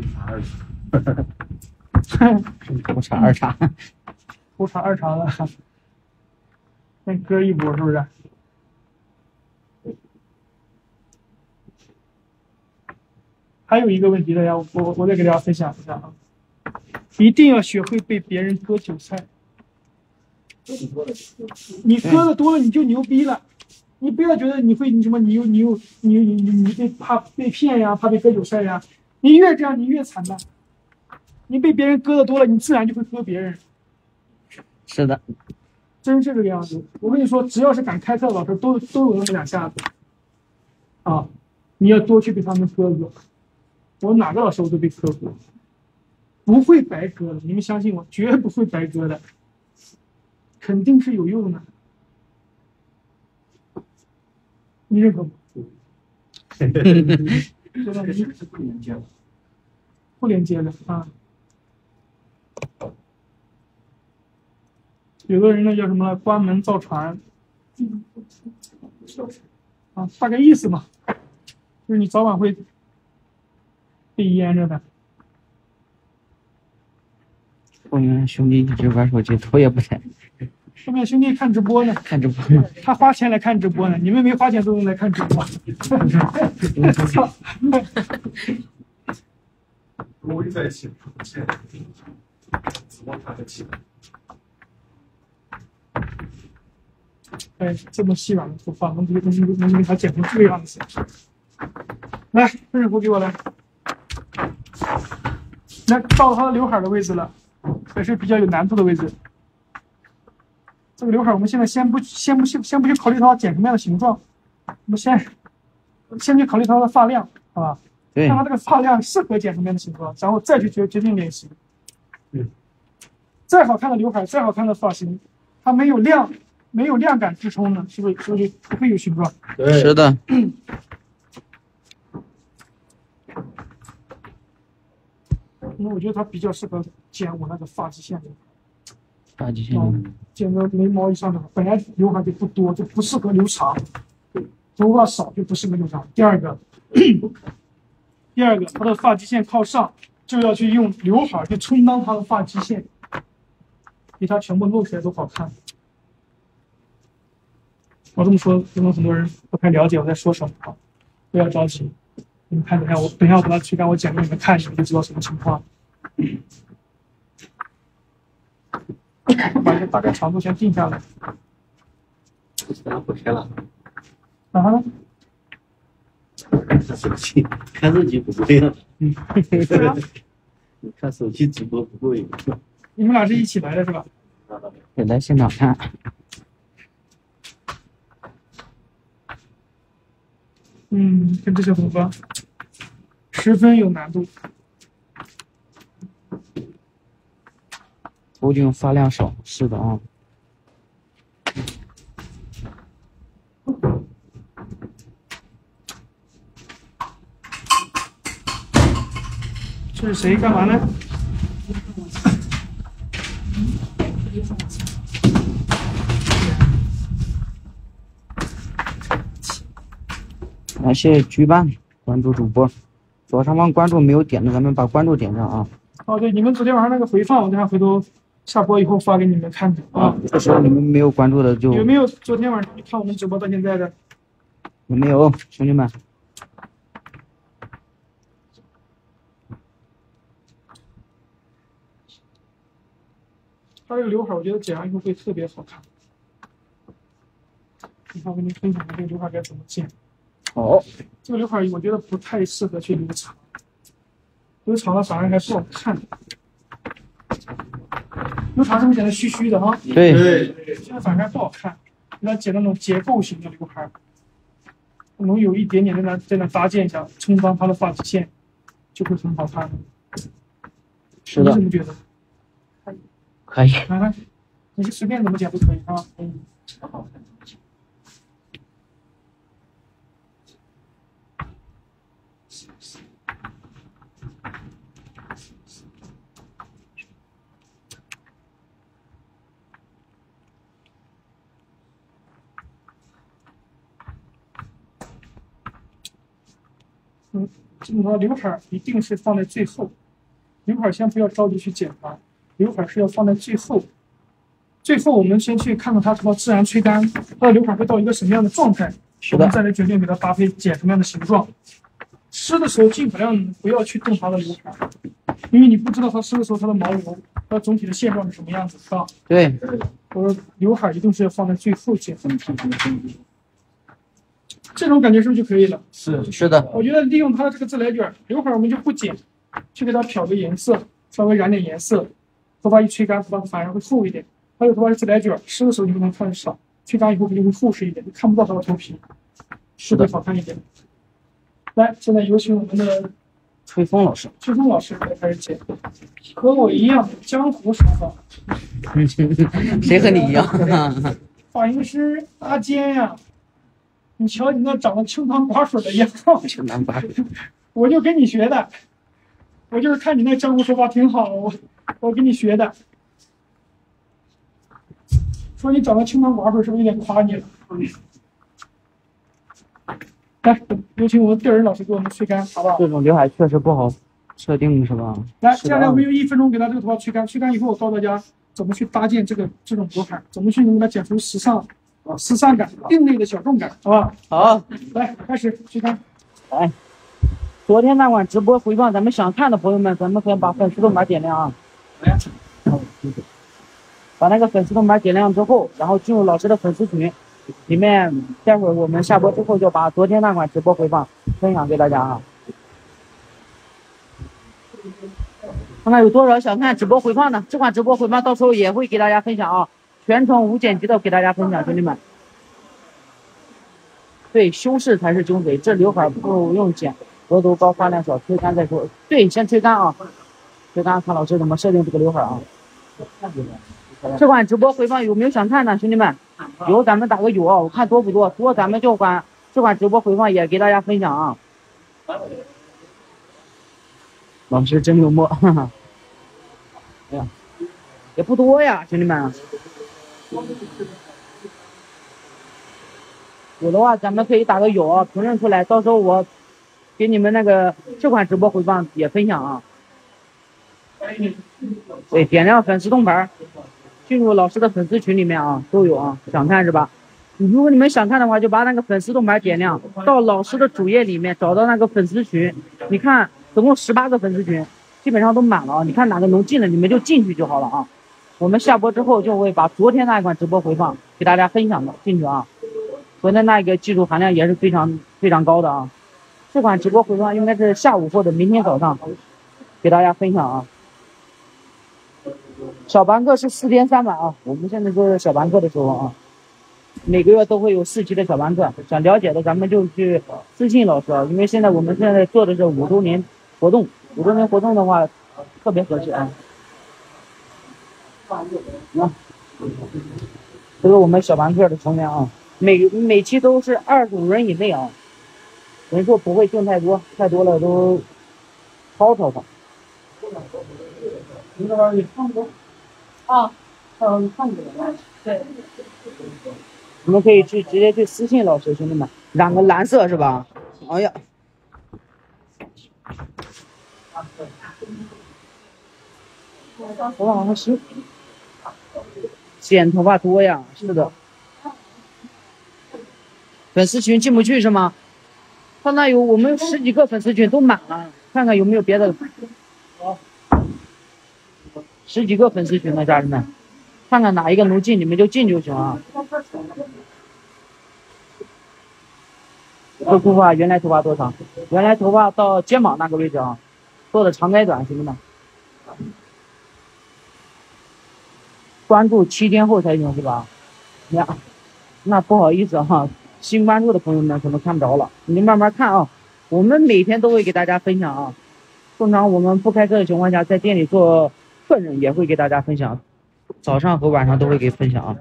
头茶二茶， 头茶二茶了，再割一波是不是？还有一个问题，大家我我我再给大家分享一下啊，一定要学会被别人割韭菜。你割的多了，你就牛逼了。你不要觉得你会你什么，你又你又你你你你被怕被骗呀，怕被割韭菜呀。你越这样，你越惨的。你被别人割的多了，你自然就会割别人。 是的， 真是这个样子。我跟你说，只要是敢开课的老师，都都有那么两下子。啊，你要多去被他们割割。我哪个老师我都被割过，不会白割的，你们相信我，绝不会白割的，肯定是有用的。你认可吗？现在你是不连接了，不连接的啊。有的人呢叫什么关门造船，啊，大概意思嘛，就是你早晚会被淹着的。 后面兄弟一直玩手机，头也不抬。 后面兄弟看直播呢， 看直播呢， 他花钱来看直播呢，你们没花钱都能来看直播。操！ 我一在一起，直播看得起。 哎，这么细软的头发，能给能能给他剪成这个样子。来，润肤给我来。来，到他的刘海的位置了，也是比较有难度的位置。这个刘海我们现在先不先不先先不去考虑它剪什么样的形状，我们先先去考虑它的发量，好吧？ 对， 看它这个发量适合剪什么样的形状，然后再去决决定脸型。 嗯， 再好看的刘海，再好看的发型，它没有量，没有量感支撑呢，是不是是不是不会有形状？ 对， 是的。 因为我觉得它比较适合剪我那个发际线的。 发际线嗯，剪个眉毛以上的，本来刘海就不多，就不适合留长，头发少就不适合留长。第二个，第二个，它的发际线靠上，就要去用刘海去充当它的发际线。 比它全部露出来都好看。我这么说，可能很多人不太了解我在说什么啊，不要着急。你们看，等一下我等一下我把它去让我剪给你们看，你们就知道什么情况。把这个大概长度先定下来。 然后不开了。 然后呢？ 看手机，看手机不对了。 嗯，对啊。 你看手机直播不对。 你们俩是一起来的是吧？ 也来现场看。 嗯，跟这些头发十分有难度。 头顶发量少，是的啊。 这是谁干嘛呢？ 感谢举办关注主播，左上方关注没有点的，咱们把关注点上啊。 哦，对，你们昨天晚上那个回放，我等下回头下播以后发给你们看啊。 这时候你们没有关注的就有没有昨天晚上看我们直播到现在的？ 有没有兄弟们？ 他这个刘海，我觉得剪上以后会特别好看。你看，我跟您分享一下这个刘海该怎么剪。 哦， 这个刘海我觉得不太适合去留长，留长了反而还不好看。留长是不是剪的虚虚的哈？ 对， 对， 现在反而还不好看。你要剪那种结构型的刘海，能有一点点在那在那搭建一下，撑翻它的发际线，就会很好看。 是的你怎么觉得？ 可以。 看看，你随便怎么剪都可以啊。嗯，好看。嗯，这么说刘海一定是放在最后，刘海先不要着急去剪它，刘海是要放在最后。最后我们先去看看它头发自然吹干，它的刘海会到一个什么样的状态， 是的我们再来决定给它搭配剪什么样的形状。湿的时候尽可量不要去动它的刘海，因为你不知道它湿的时候它的毛流，它总体的线状是什么样子，是吧？ 对， 我说刘海一定是要放在最后剪，这种感觉是不是就可以了？ 是是的， 我觉得利用它的这个自来卷，刘海我们就不剪，去给它漂个颜色，稍微染点颜色，头发一吹干，头发反而会厚一点。还有头发是自来卷，湿的时候你不能看得少，吹干以后肯定会厚实一点，你看不到它的头皮，是的，好看一点。来，现在有请我们的吹风老师。 吹风老师来开始剪，和我一样江湖手法。 谁和你一样？ 发型师阿坚呀，你瞧你那长得清汤寡水的样子， 清汤寡水， 我就跟你学的，我就是看你那江湖手法挺好，我我跟你学的。说你长得清汤寡水，是不是有点夸你了？来，有请我们钓人老师给我们吹干，好不好？ 这种刘海确实不好设定，是吧？ 来， 是的接下来我们用一分钟给他这个头发吹干，吹干以后，我告诉大家怎么去搭建这个这种刘海，怎么去能给它剪出时尚、啊时尚感、另类的小众感，好吧？ 好， 来，开始吹干。 来，昨天那晚直播回放，咱们想看的朋友们，咱们可以把粉丝动码点亮啊。 来， 把那个粉丝动码点亮之后，然后进入老师的粉丝群，里面待会儿我们下播之后就把昨天那款直播回放分享给大家啊。看看有多少想看直播回放的，这款直播回放到时候也会给大家分享啊，全程无剪辑的给大家分享，兄弟们。对，修饰才是精髓，这刘海不用剪，额头高发量小，吹干再说。对，先吹干啊，吹干看老师怎么设定这个刘海啊。这款直播回放有没有想看的兄弟们？有咱们打个有啊，我看多不多，多咱们就把这款直播回放也给大家分享啊。老师真幽默，哈哈。哎呀，也不多呀，兄弟们。有的话咱们可以打个有啊，评论出来，到时候我给你们那个这款直播回放也分享啊。对，点亮粉丝动牌。 进入老师的粉丝群里面啊，都有啊，想看是吧？如果你们想看的话，就把那个粉丝动态点亮，到老师的主页里面找到那个粉丝群，你看总共十八个粉丝群，基本上都满了啊。你看哪个能进的，你们就进去就好了啊。我们下播之后就会把昨天那一款直播回放给大家分享的进去啊。昨天那个技术含量也是非常非常高的啊。这款直播回放应该是下午或者明天早上给大家分享啊。小班课是四天三晚啊，我们现在都是小班课的时候啊，每个月都会有四期的小班课，想了解的咱们就去私信老师啊，因为现在我们现在做的是五周年活动，五周年活动的话特别合适啊。啊，这是我们小班课的成员啊，每每期都是二十五人以内啊，人数不会定太多，太多了都吵吵吵。 那个也看不懂。 啊， 嗯，看不懂。 对。 你们可以去直接去私信老师，兄弟们，染个蓝色是吧？哎呀，头发好像是剪头发多呀，是的。粉丝群进不去是吗？他那有我们十几个粉丝群都满了，看看有没有别的。十几个粉丝群呢，家人们，看看哪一个能进，你们就进就行啊。这头发原来头发多长？原来头发到肩膀那个位置啊，做的长改短，兄弟们。关注七天后才行是吧？呀，那不好意思哈，新关注的朋友们可能看不着了，你慢慢看啊。我们每天都会给大家分享啊。通常我们不开课的情况下，在店里做客人也会给大家分享，早上和晚上都会给分享啊。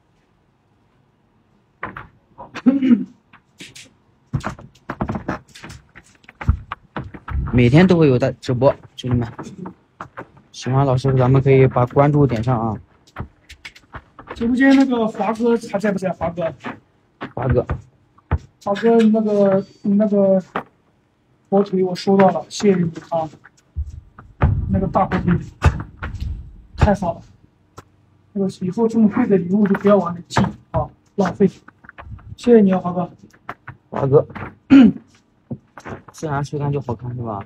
每天都会有的直播，兄弟们，喜欢老师咱们可以把关注点上啊。 直播间那个华哥还在不在？华哥， 华哥， 华哥，那个你那个火腿我收到了，谢谢你啊。那个大火腿太好了，那个以后这么贵的礼物就不要往里寄啊，浪费。谢谢你啊，华哥。 华哥，自然吹干就好看是吧？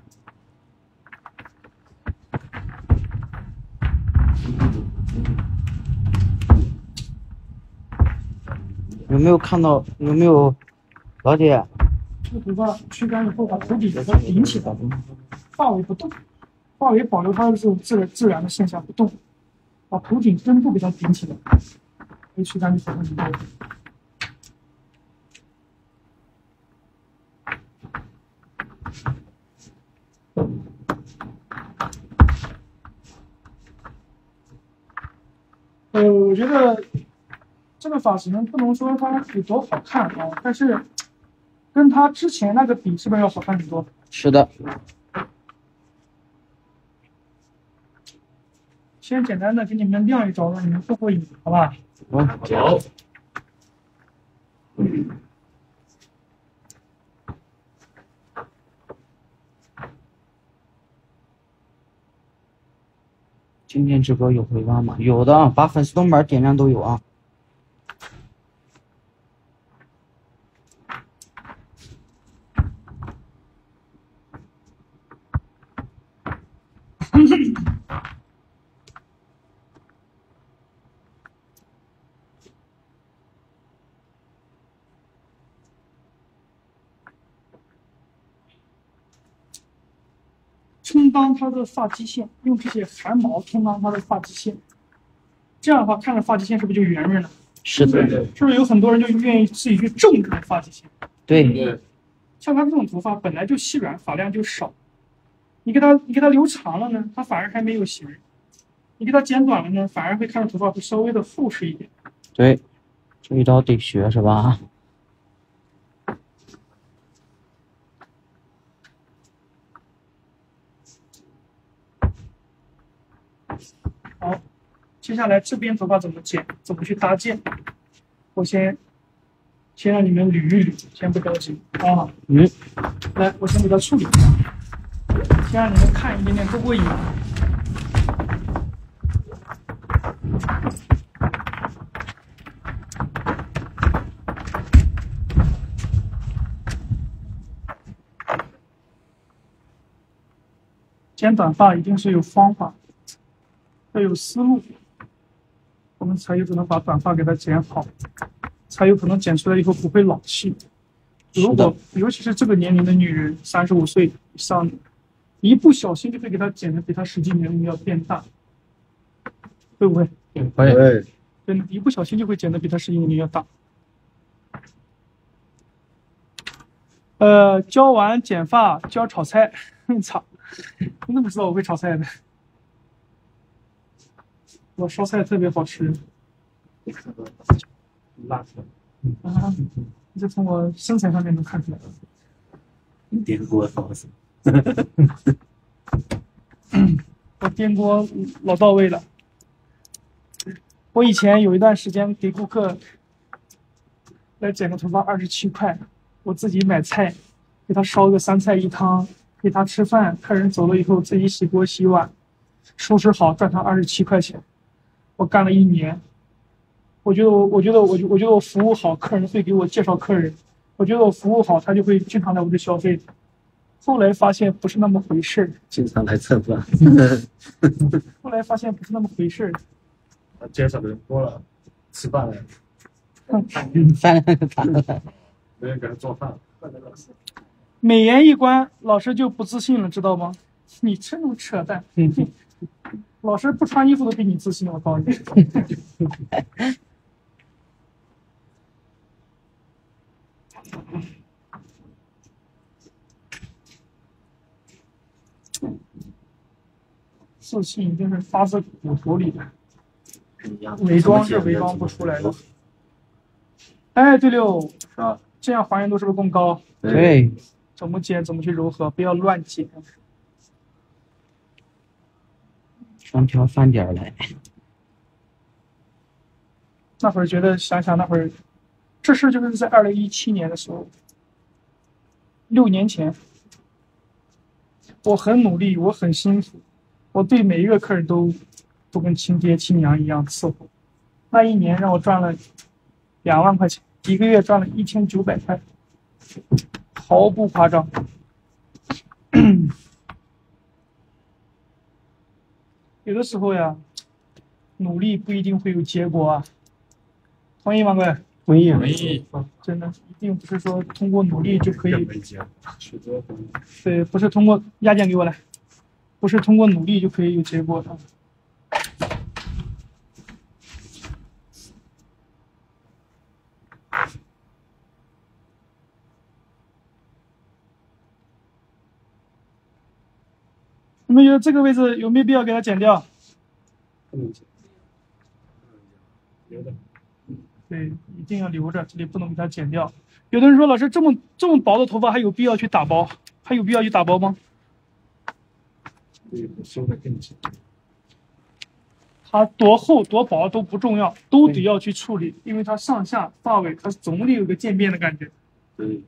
有没有看到？有没有，老姐？ 这个头发吹干以后，把头顶给它顶起来，发尾不动，发尾保留它的这种自然自然的现象不动，把头顶根部给它顶起来，可以吹干就非常明白。呃，我觉得这个发型不能说它有多好看啊，但是跟它之前那个比，是不是要好看很多？ 是的。 先简单的给你们亮一招，让你们过过瘾，好吧？ 好， 好。 今天直播有回放吗？有的啊，把粉丝动板点亮都有啊。 充当它的发际线，用这些汗毛充当它的发际线，这样的话看着发际线是不是就圆润了？ 是的， 是不是有很多人就愿意自己去种这种发际线？ 对对， 像他这种头发本来就细软，发量就少，你给它你给它留长了呢，它反而还没有型；你给它剪短了呢，反而会看着头发会稍微的厚实一点。 对，这一招得学是吧？ 好，接下来这边头发怎么剪，怎么去搭建，我先先让你们捋一捋，先不着急啊。 嗯， 来，我先给它处理一下，先让你们看一点点过过瘾。 剪短发一定是有方法，要有思路，我们才有可能把短发给它剪好，才有可能剪出来以后不会老气。如果尤其是这个年龄的女人，三十五岁以上的，一不小心就会给她剪的比她实际年龄要变大，会不会？ 会。 真的，一不小心就会剪的比她实际年龄要大。呃，教完剪发，教炒菜，操！你怎么知道我会炒菜的？我烧菜特别好吃。 辣菜。 啊，这从我身材上面能看出来。 颠锅烧死。 我颠锅老到位了。我以前有一段时间给顾客来剪个头发，二十七块。我自己买菜，给他烧个三菜一汤，给他吃饭，客人走了以后自己洗锅洗碗，收拾好赚他二十七块钱。我干了一年，我觉得我我觉得我我觉得我服务好，客人会给我介绍客人，我觉得我服务好，他就会经常来我这消费。后来发现不是那么回事儿， 经常来蹭饭。 后来发现不是那么回事儿。 介绍的人多了，吃饭了， 饭饭了。 没人给他做饭。 美颜一关，老师就不自信了，知道吗？你这种扯淡！老师不穿衣服都比你自信，我告诉你。自信就是发自骨头里的，伪装是伪装不出来的。哎，对了，说这样还原度是不是更高？ 对， 怎么剪怎么去柔和，不要乱剪。 双挑翻点来。 那会儿觉得想想那会儿，这事就是在二零一七年的时候，六年前，我很努力，我很辛苦，我对每一个客人都都跟亲爹亲娘一样伺候。那一年让我赚了两万块钱，一个月赚了一千九百块，毫不夸张。有的时候呀，努力不一定会有结果啊。同意吗，各位？ 同意。 同意。 真的，一定不是说通过努力就可以。对，不是通过压件给我来，不是通过努力就可以有结果的。你们觉得这个位置有没有必要给它剪掉？ 不能剪，留着。 对，一定要留着，这里不能给它剪掉。有的人说，老师这么这么薄的头发还有必要去打包？还有必要去打包吗？ 对，收的更紧。 它多厚多薄都不重要，都得要去处理，因为它上下发尾它总得有个渐变的感觉。 对。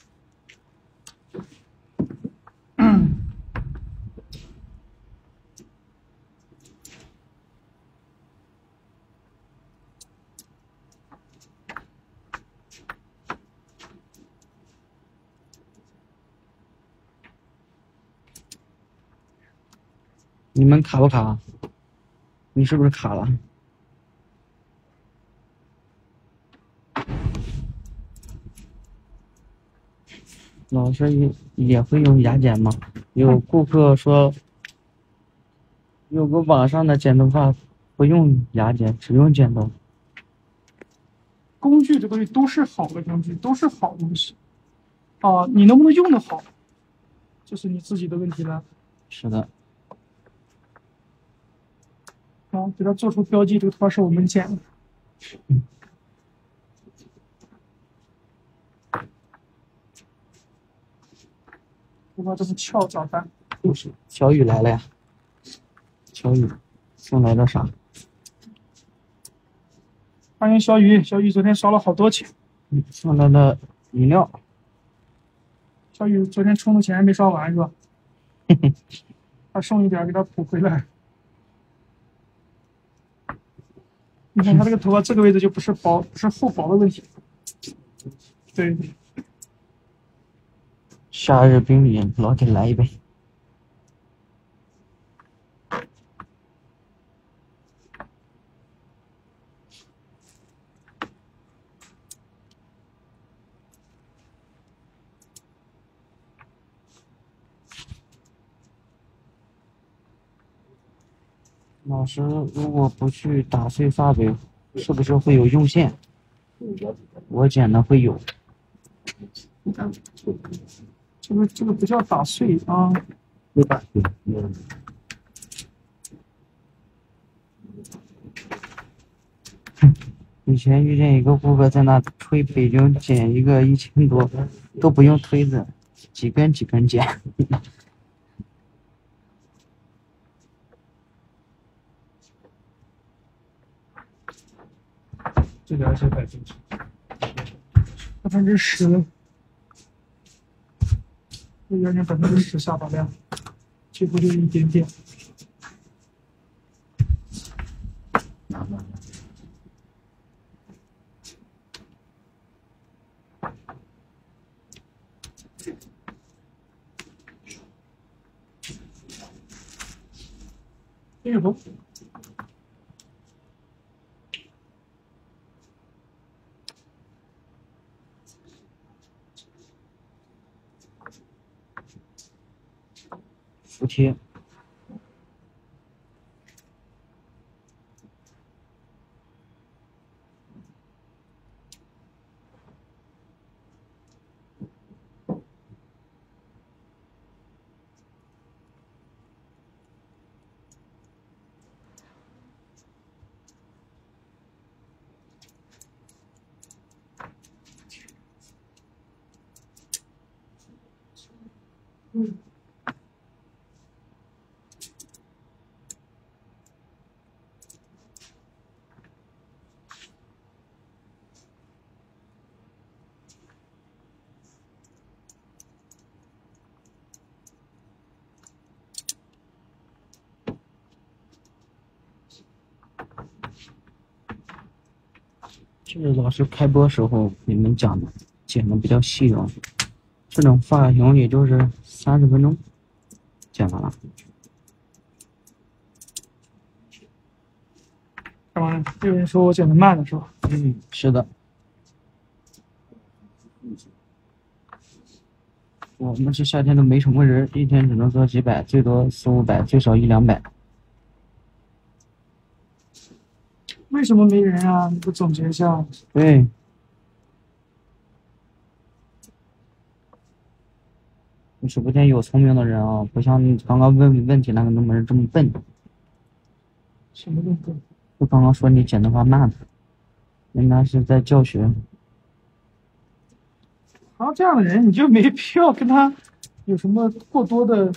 你们卡不卡？你是不是卡了？老师也也会用牙剪吗？有顾客说，有个网上的剪头发不用牙剪，只用剪刀。 工具这东西都是好的工具，都是好东西。啊，你能不能用得好，这是你自己的问题了。 是的。 啊，给它做出标记，这个头发是我们剪的。 嗯。 头发这是翘脚蛋。 又是小雨来了呀！小雨送来的啥？ 欢迎小雨，小雨昨天烧了好多钱。 嗯，送来的饮料。 小雨昨天充的钱还没刷完是吧？他剩一点给他补回来。你看他这个头发这个位置就不是薄，不是厚薄的问题。对。 夏日冰饮，老铁来一杯。 老师如果不去打碎发尾，是不是会有用线？我剪的会有。 这个这个不叫打碎啊， 没打碎，嗯， 以前遇见一个顾客在那推北京剪一个一千多，都不用推子，几根几根剪。 这个还是百分之百分之十，这有点百分之十下发量，几乎就一点点。这个不。 服帖。 嗯。 这是老师开播时候你们讲的，剪的比较细哦。这种发型也就是三十分钟剪完了。 干嘛呢？有人说我剪的慢了是吧？ 嗯，是的。我们这夏天都没什么人，一天只能做几百，最多四五百，最少一两百。 为什么没人啊？你不总结一下？ 对。你直播间有聪明的人啊，不像你刚刚问问题那个那么人这么笨。 什么都笨？ 就刚刚说你剪头发慢，人家是在教学。 像这样的人，你就没必要跟他有什么过多的。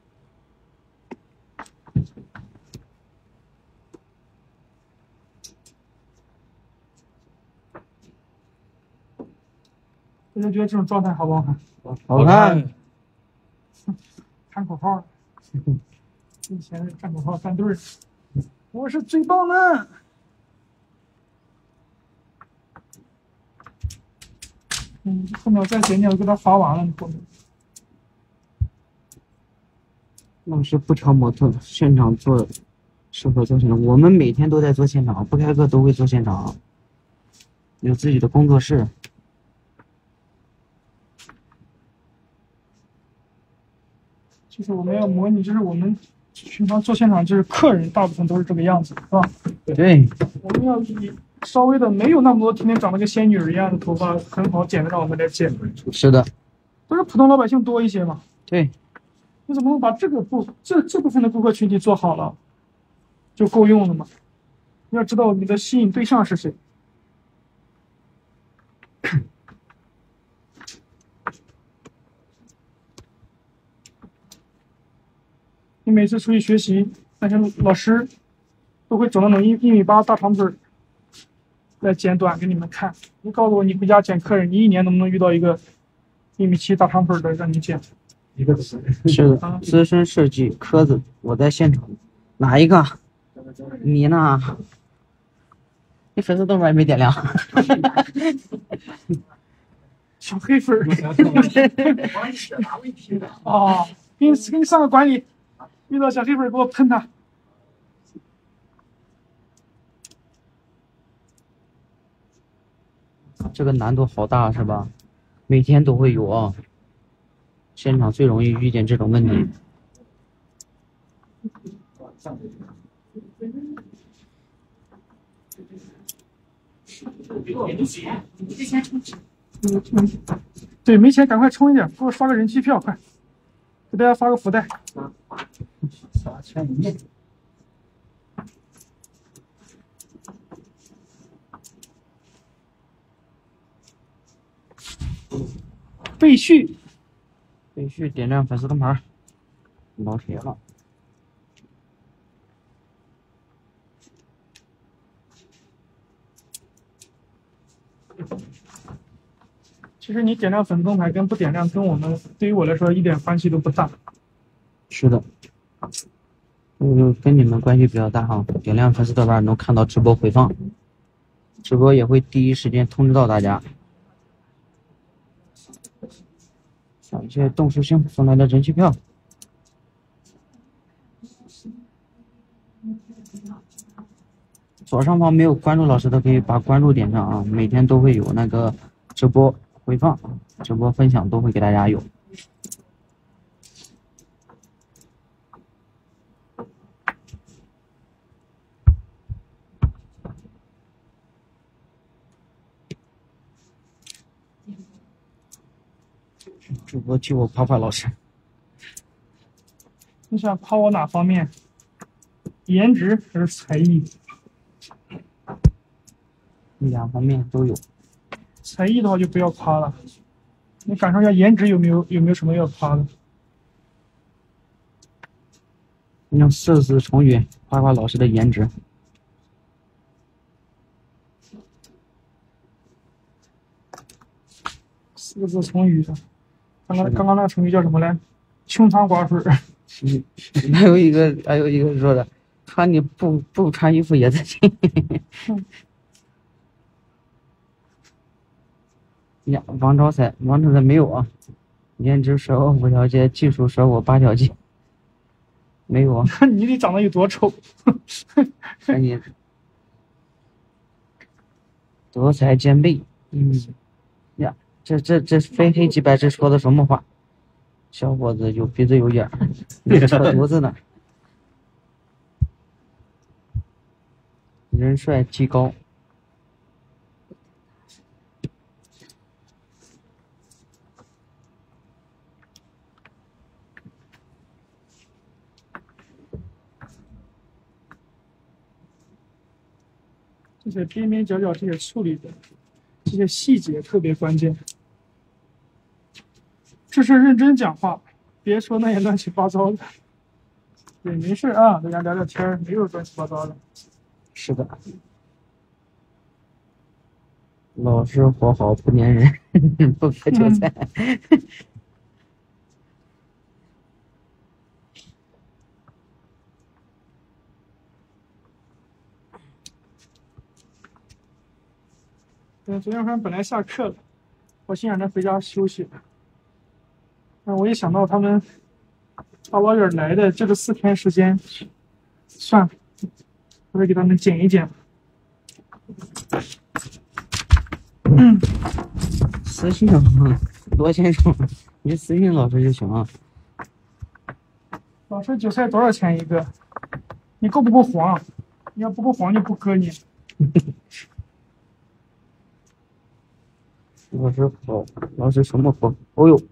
大家觉得这种状态好不好看？ 好看。 喊口号，以前站口号站队儿，我是最棒的。嗯，后面我再剪剪，我给他发完了，后面。 老师不挑模特，现场做，适合做现场。我们每天都在做现场，不开课都会做现场，有自己的工作室。 就是我们要模拟，就是我们平常做现场，就是客人大部分都是这个样子，是吧？ 对。 我们要以稍微的没有那么多天天长得跟仙女儿一样的头发，很好剪的让我们来剪。 是的。 都是普通老百姓多一些嘛。 对。 你怎么能把这个部这这部分的顾客群体做好了，就够用了嘛？你要知道你的吸引对象是谁。你每次出去学习，那些老师都会整那种一一米八大长腿来剪短给你们看。你告诉我，你回家剪客人，你一年能不能遇到一个一米七大长腿的让你剪？ 一个是是的，资深设计科子，我在现场。哪一个？你呢？你粉丝多少也没点亮。 小黑粉儿。哦，给你给你上个管理。遇到小黑粉给我喷他。 这个难度好大是吧？每天都会有啊。现场最容易遇见这种问题。 嗯，对，没钱赶快充一点，给我刷个人气票，快，给大家发个福袋。 啥钱一面？ 备序， 必须点亮粉丝灯牌，老铁了。 其实你点亮粉丝灯牌跟不点亮，跟我们对于我来说一点关系都不大。 是的，嗯，跟你们关系比较大哈。点亮粉丝灯牌能看到直播回放，直播也会第一时间通知到大家。感谢动视星送来的人气票。左上方没有关注老师的，可以把关注点上啊，每天都会有那个直播回放、直播分享都会给大家有。直播替我夸夸老师。 你想夸我哪方面？颜值还是才艺？ 两方面都有。 才艺的话就不要夸了，你感受一下颜值有没有有没有什么要夸的？ 用四字成语夸夸老师的颜值。 四个字成语的，刚刚刚刚那个成语叫什么来？穷汤寡水。 嗯，还有一个还有一个说的，穿你不不穿衣服也在行。呀，王昭才，王昭才没有啊，颜值甩我五条街，技术甩我八条街，没有啊。 你得长得有多丑？ 赶紧，德才兼备，嗯，呀，这这这非黑即白，这说的什么话？小伙子有鼻子有眼儿，这扯犊子呢。人帅技高。 这些边边角角这些处理的这些细节特别关键。这是认真讲话，别说那些乱七八糟的。对，没事啊，大家聊聊天，没有乱七八糟的。 是的。老师活好不粘人，不割韭菜。嗯对，昨天晚上本来下课了，我心想着回家休息。但我一想到他们大老远来的这个四天时间，算了，我得给他们剪一剪。嗯， 私信罗先生，你私信老师就行了。 老师韭菜多少钱一个？你够不够黄？你要不够黄就不割你。 老师好，老师什么好？哦呦，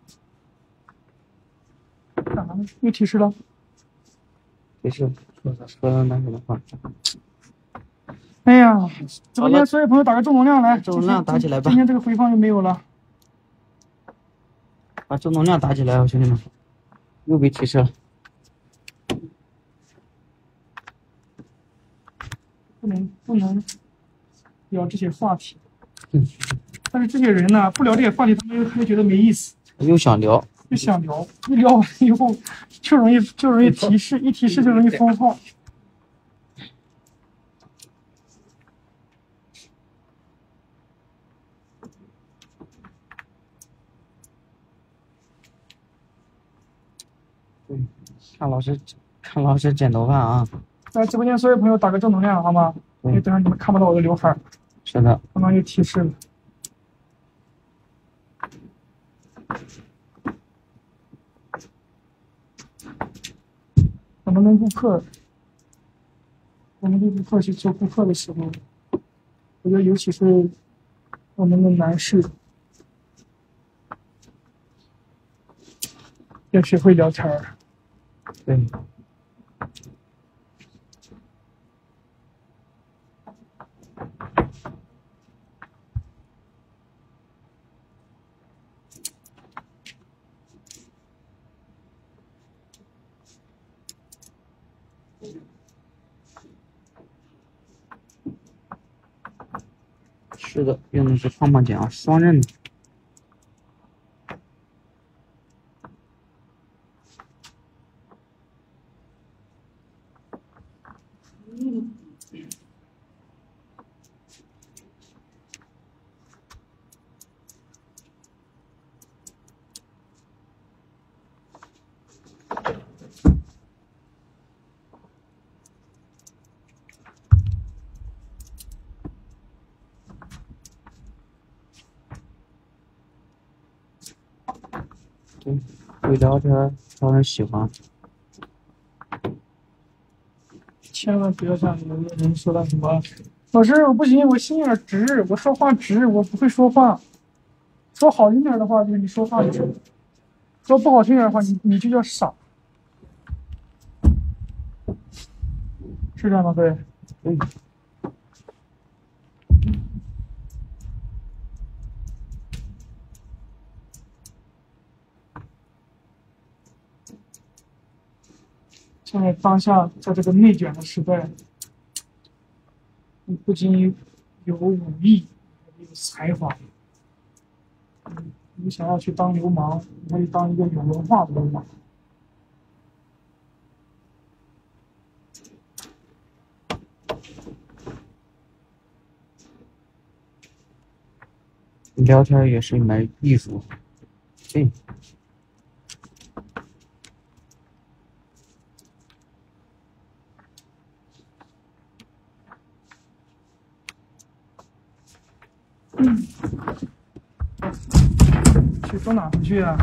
干啥呢？又提示了？ 没事，说说到那个的话。 哎呀，直播间所有朋友打个正能量来， 正能量打起来吧！ 今天这个回放就没有了。 把正能量打起来啊，兄弟们！又被提示了。 不能不能聊这些话题。嗯。但是这些人呢，不聊这些话题，他们又还觉得没意思。 又想聊。 又想聊，一聊完以后就容易就容易提示，一提示就容易封号。 嗯，看老师，看老师剪头发啊！ 在直播间所有朋友打个正能量，好吗？因为等会你们看不到我的刘海。 是的。 刚刚又提示了。怎么能顾客？ 我们对顾客去做顾客的时候，我觉得尤其是我们的男士，要学会聊天儿。 对。是的，用的是胖胖剪啊，双刃的。对，会聊天招人喜欢。 千万不要像有的人说的什么，老师我不行，我心眼直，我说话直，我不会说话。说好听点的话就是你说话直，说不好听点的话你你就叫傻，是这样吗？各位？ 嗯。 现在当下在这个内卷的时代，你不仅有武艺，还有才华。你想要去当流氓，你可以当一个有文化的流氓。 聊天也是一门艺术。对。 嗯，去走哪回去啊？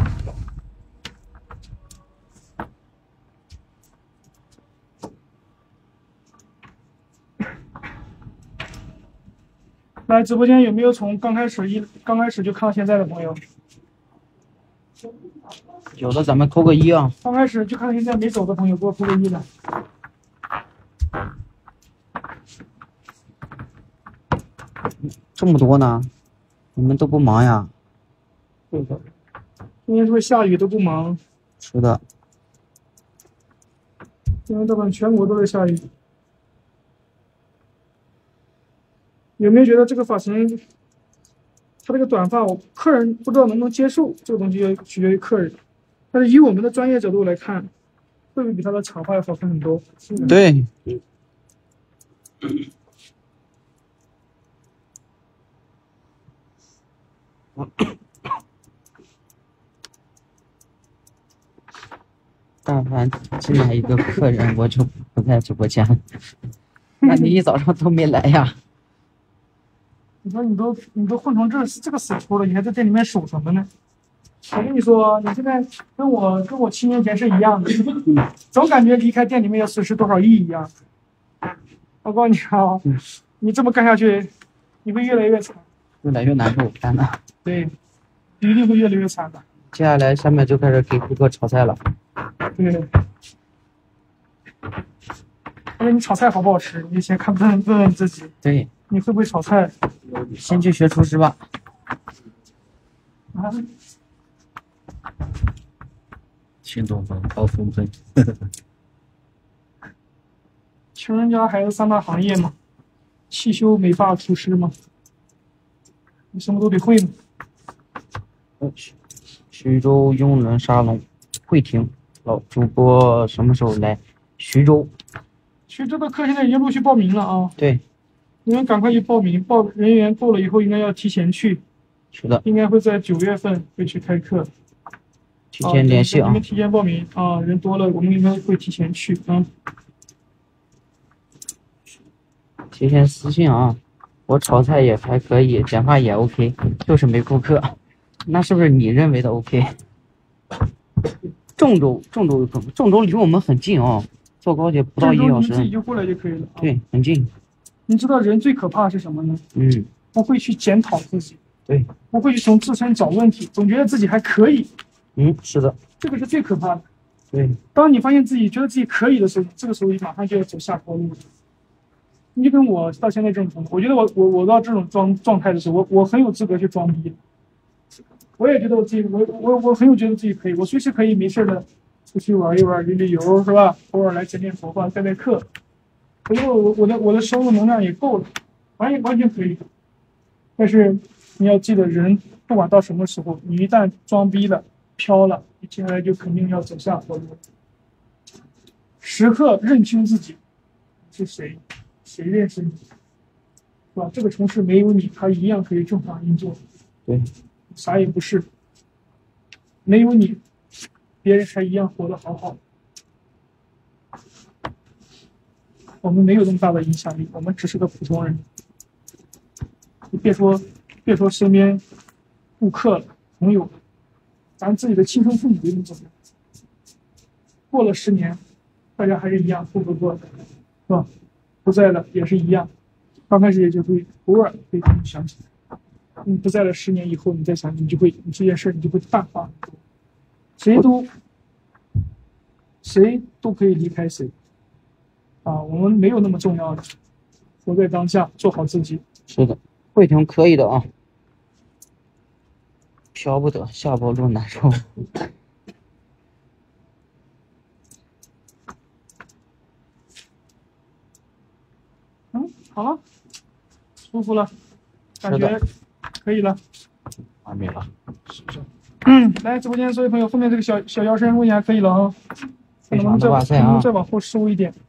来直播间有没有从刚开始一刚开始就看到现在的朋友？ 有的咱们扣个一啊。 刚开始就看到现在没走的朋友，给我扣个一来。 这么多呢？你们都不忙呀？ 对的。今天是不是下雨都不忙？ 是的。 今天这本全国都在下雨。有没有觉得这个发型，他这个短发，我客人不知道能不能接受？这个东西要取决于客人。但是以我们的专业角度来看，会不会比他的长发要好看很多？ 对。但凡进来一个客人，我就不在直播间。那你一早上都没来呀？ 你说你都你都混成这这个死出了，你还在店里面守什么呢？我跟你说，你现在跟我跟我七年前是一样的，总感觉离开店里面要损失多少亿一样。我告诉你啊，你这么干下去，你会越来越惨， 越来越难受，真的。 对，一定会越来越惨的。 接下来下面就开始给顾客炒菜了。 对，因为你炒菜好不好吃，你先看问问问自己。 对， 你会不会炒菜？ 先去学厨师吧。 啊， 新东方高峰会。 穷人家孩子三大行业嘛，汽修、美发、厨师嘛，你什么都得会嘛。 徐州雍伦沙龙会厅，老主播什么时候来徐州？ 徐州的课现在已经陆续报名了啊！ 对， 你们赶快去报名，报人员够了以后应该要提前去。 是的， 应该会在九月份会去开课。 提前联系啊！ 你们提前报名啊，人多了我们应该会提前去啊。 提前私信啊！我炒菜也还可以，剪发也 OK， 就是没顾客。那是不是你认为的 OK？ 郑州，郑州，郑州离我们很近哦。 坐高铁不到郑州一小时， 你们自己就过来就可以了。啊， 对，很近。 你知道人最可怕的是什么呢？ 嗯， 不会去检讨自己， 对， 不会去从自身找问题，总觉得自己还可以， 嗯，是的， 这个是最可怕的。 对， 当你发现自己觉得自己可以的时候，这个时候马上就要走下坡路了。你就跟我到现在这种程度，我觉得我我我到这种状状态的时候，我我很有资格去装逼。我也觉得我自己，我我我很有觉得自己可以，我随时可以没事的出去玩一玩，旅旅游是吧？偶尔来讲讲佛法，带带课。我觉得我我的我的收入能量也够了，完全完全可以。但是你要记得，人不管到什么时候，你一旦装逼了、飘了，你接下来就肯定要走下坡路。时刻认清自己是谁，谁认识你，是吧？这个城市没有你，它一样可以正常运作， 对， 啥也不是。没有你，别人还一样活得好好。我们没有那么大的影响力，我们只是个普通人。你别说，别说身边顾客了、朋友了，咱自己的亲生父母都能怎么样？过了十年，大家还是一样凑合过的，是吧？不在了也是一样，刚开始也就会偶尔会给你想起来。你不在了，十年以后你再想，你就会你这件事你就会淡化很多。谁都谁都可以离开谁。啊，我们没有那么重要的，活在当下，做好自己。 是的，慧婷可以的啊。飘不得，下坡路难受。 嗯，好了，舒服了，感是的觉可以了。 完美了。 嗯，来直播间所有朋友，后面这个小小腰身问一下可以了啊。 非常能不能再往的哇塞啊！ 能不能再往后收一点？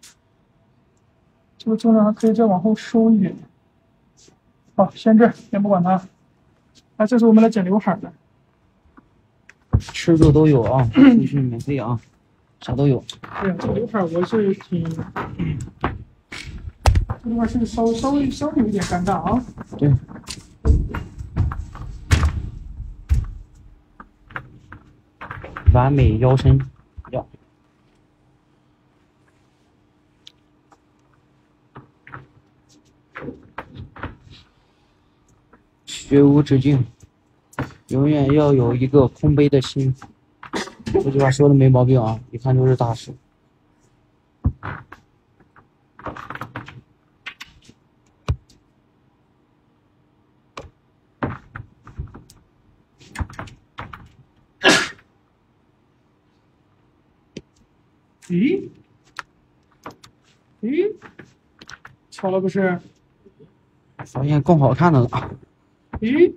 这个重量还可以再往后收一点。好，先这，先不管它。那这时候我们来剪刘海了。 吃住都有啊，出去免费啊，啥都有。 对，这个刘海我是挺，这块是稍稍微稍微有一点尴尬啊。 对。完美腰身，要。学无止境，永远要有一个空杯的心。这句话说的没毛病啊，一看就是大师。 咦？咦？巧了不是？ 发现更好看的了。 咦？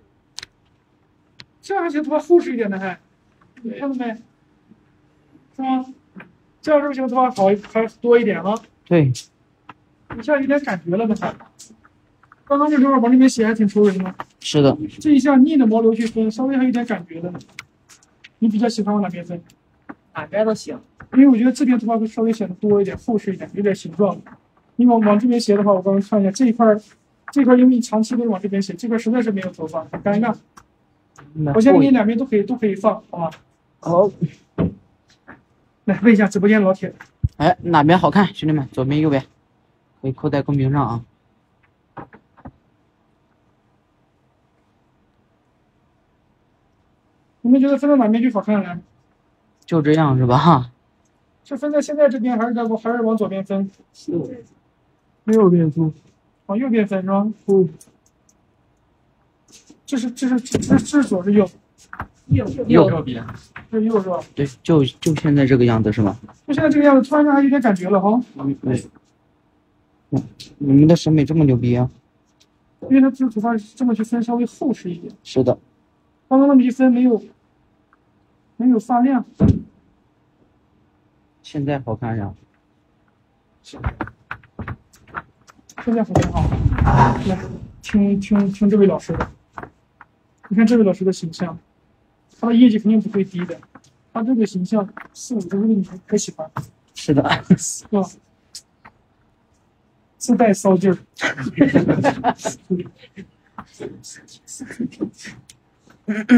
这样还行，头发厚实一点的还，你看到没？是吗？这样是不是头发好还多一点啊？ 对， 你现在有点感觉了呢。刚刚这刘海往这边写还挺熟人的， 是的， 这一下逆着毛流去分，稍微还有点感觉了呢。你比较喜欢往哪边分？ 哪边都行。 因为我觉得这边头发会稍微显得多一点、厚实一点，有点形状。你往往这边斜的话，我刚刚看一下这一块儿，这块儿因为你长期都往这边斜，这块儿实在是没有头发，很尴尬。我先给你两边都可以都可以放，好吗？ 好。 来问一下直播间老铁， 哎，哪边好看？兄弟们，左边、右边，可以扣在公屏上啊。 你们觉得分到哪边去好看来？ 就这样是吧？ 是分在现在这边，还是在还是往左边分？右边分，往右边分是吧？嗯。这是这是这是这是左是右？ 右右边。 这是右是吧？ 对，就就现在这个样子是吧？ 就现在这个样子，突然间还有点感觉了哈。 嗯，对。嗯，你们的审美这么牛逼啊？ 因为它这个头发这么去分稍微厚实一点。 是的。 刚刚那么一分没有没有发亮。 现在好看呀。 现在好看啊！来，听听听这位老师的。你看这位老师的形象，他的业绩肯定不会低的。他这个形象，四五十岁的女人可喜欢。 是的， 是吧？自带骚劲儿。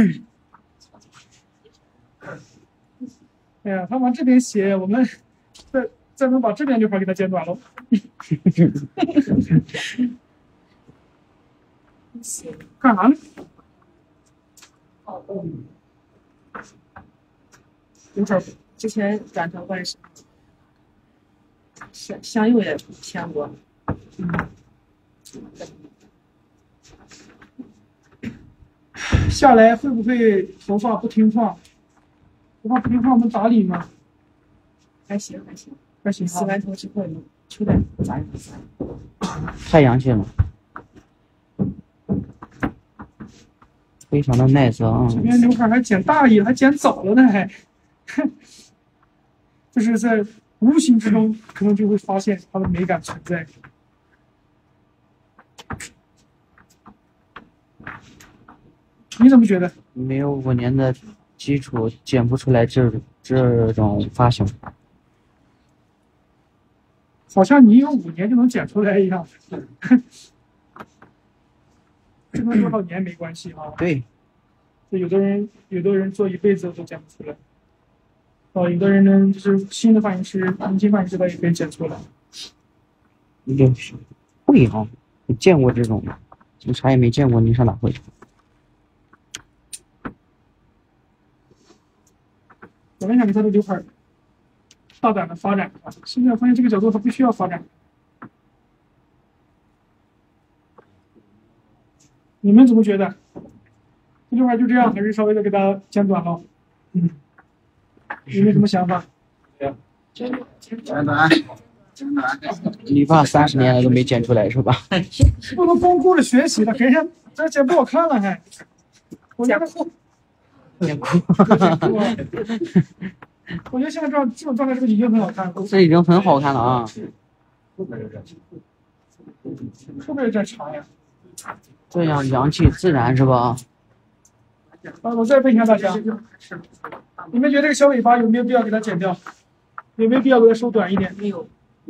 哎呀，他往这边斜，我们再再能把这边刘海给它剪短了。干啥呢？刘海之前短头发是香香油也偏过， 下来会不会头发不听话？头发不听话，我们打理吗？ 还行还行。 还行哈。 洗完头之后有出点杂染。 太洋气了，非常的 nice 啊！ 这边刘海还剪大一点，还剪早了呢，还，就是在无形之中可能就会发现它的美感存在。你怎么觉得？ 没有五年的基础，剪不出来这这种发型。 好像你有五年就能剪出来一样。这跟多少年没关系啊。 对， 有的人有的人做一辈子都剪不出来。哦，有的人呢，就是新的发型师、年轻发型师他也可以剪出来。 也是会啊，你见过这种吗？我啥也没见过，你上哪会？ 本来想给他的刘海大胆的发展啊，现在发现这个角度它不需要发展。你们怎么觉得？这刘海就这样，还是稍微的给它剪短了？嗯，有没有什么想法？ 剪短，剪短。 理发三十年了都没剪出来是吧？ 不能光顾着学习了，给人家这剪不好看了还。我觉得剪哭。 我觉得现在这样这种状态是不是已经很好看了？ 这已经很好看了啊！ 后面有点长呀。 这样洋气自然是吧？ 啊，我再问一下大家，你们觉得这个小尾巴有没有必要给它剪掉？有没有必要给它收短一点？ 没有。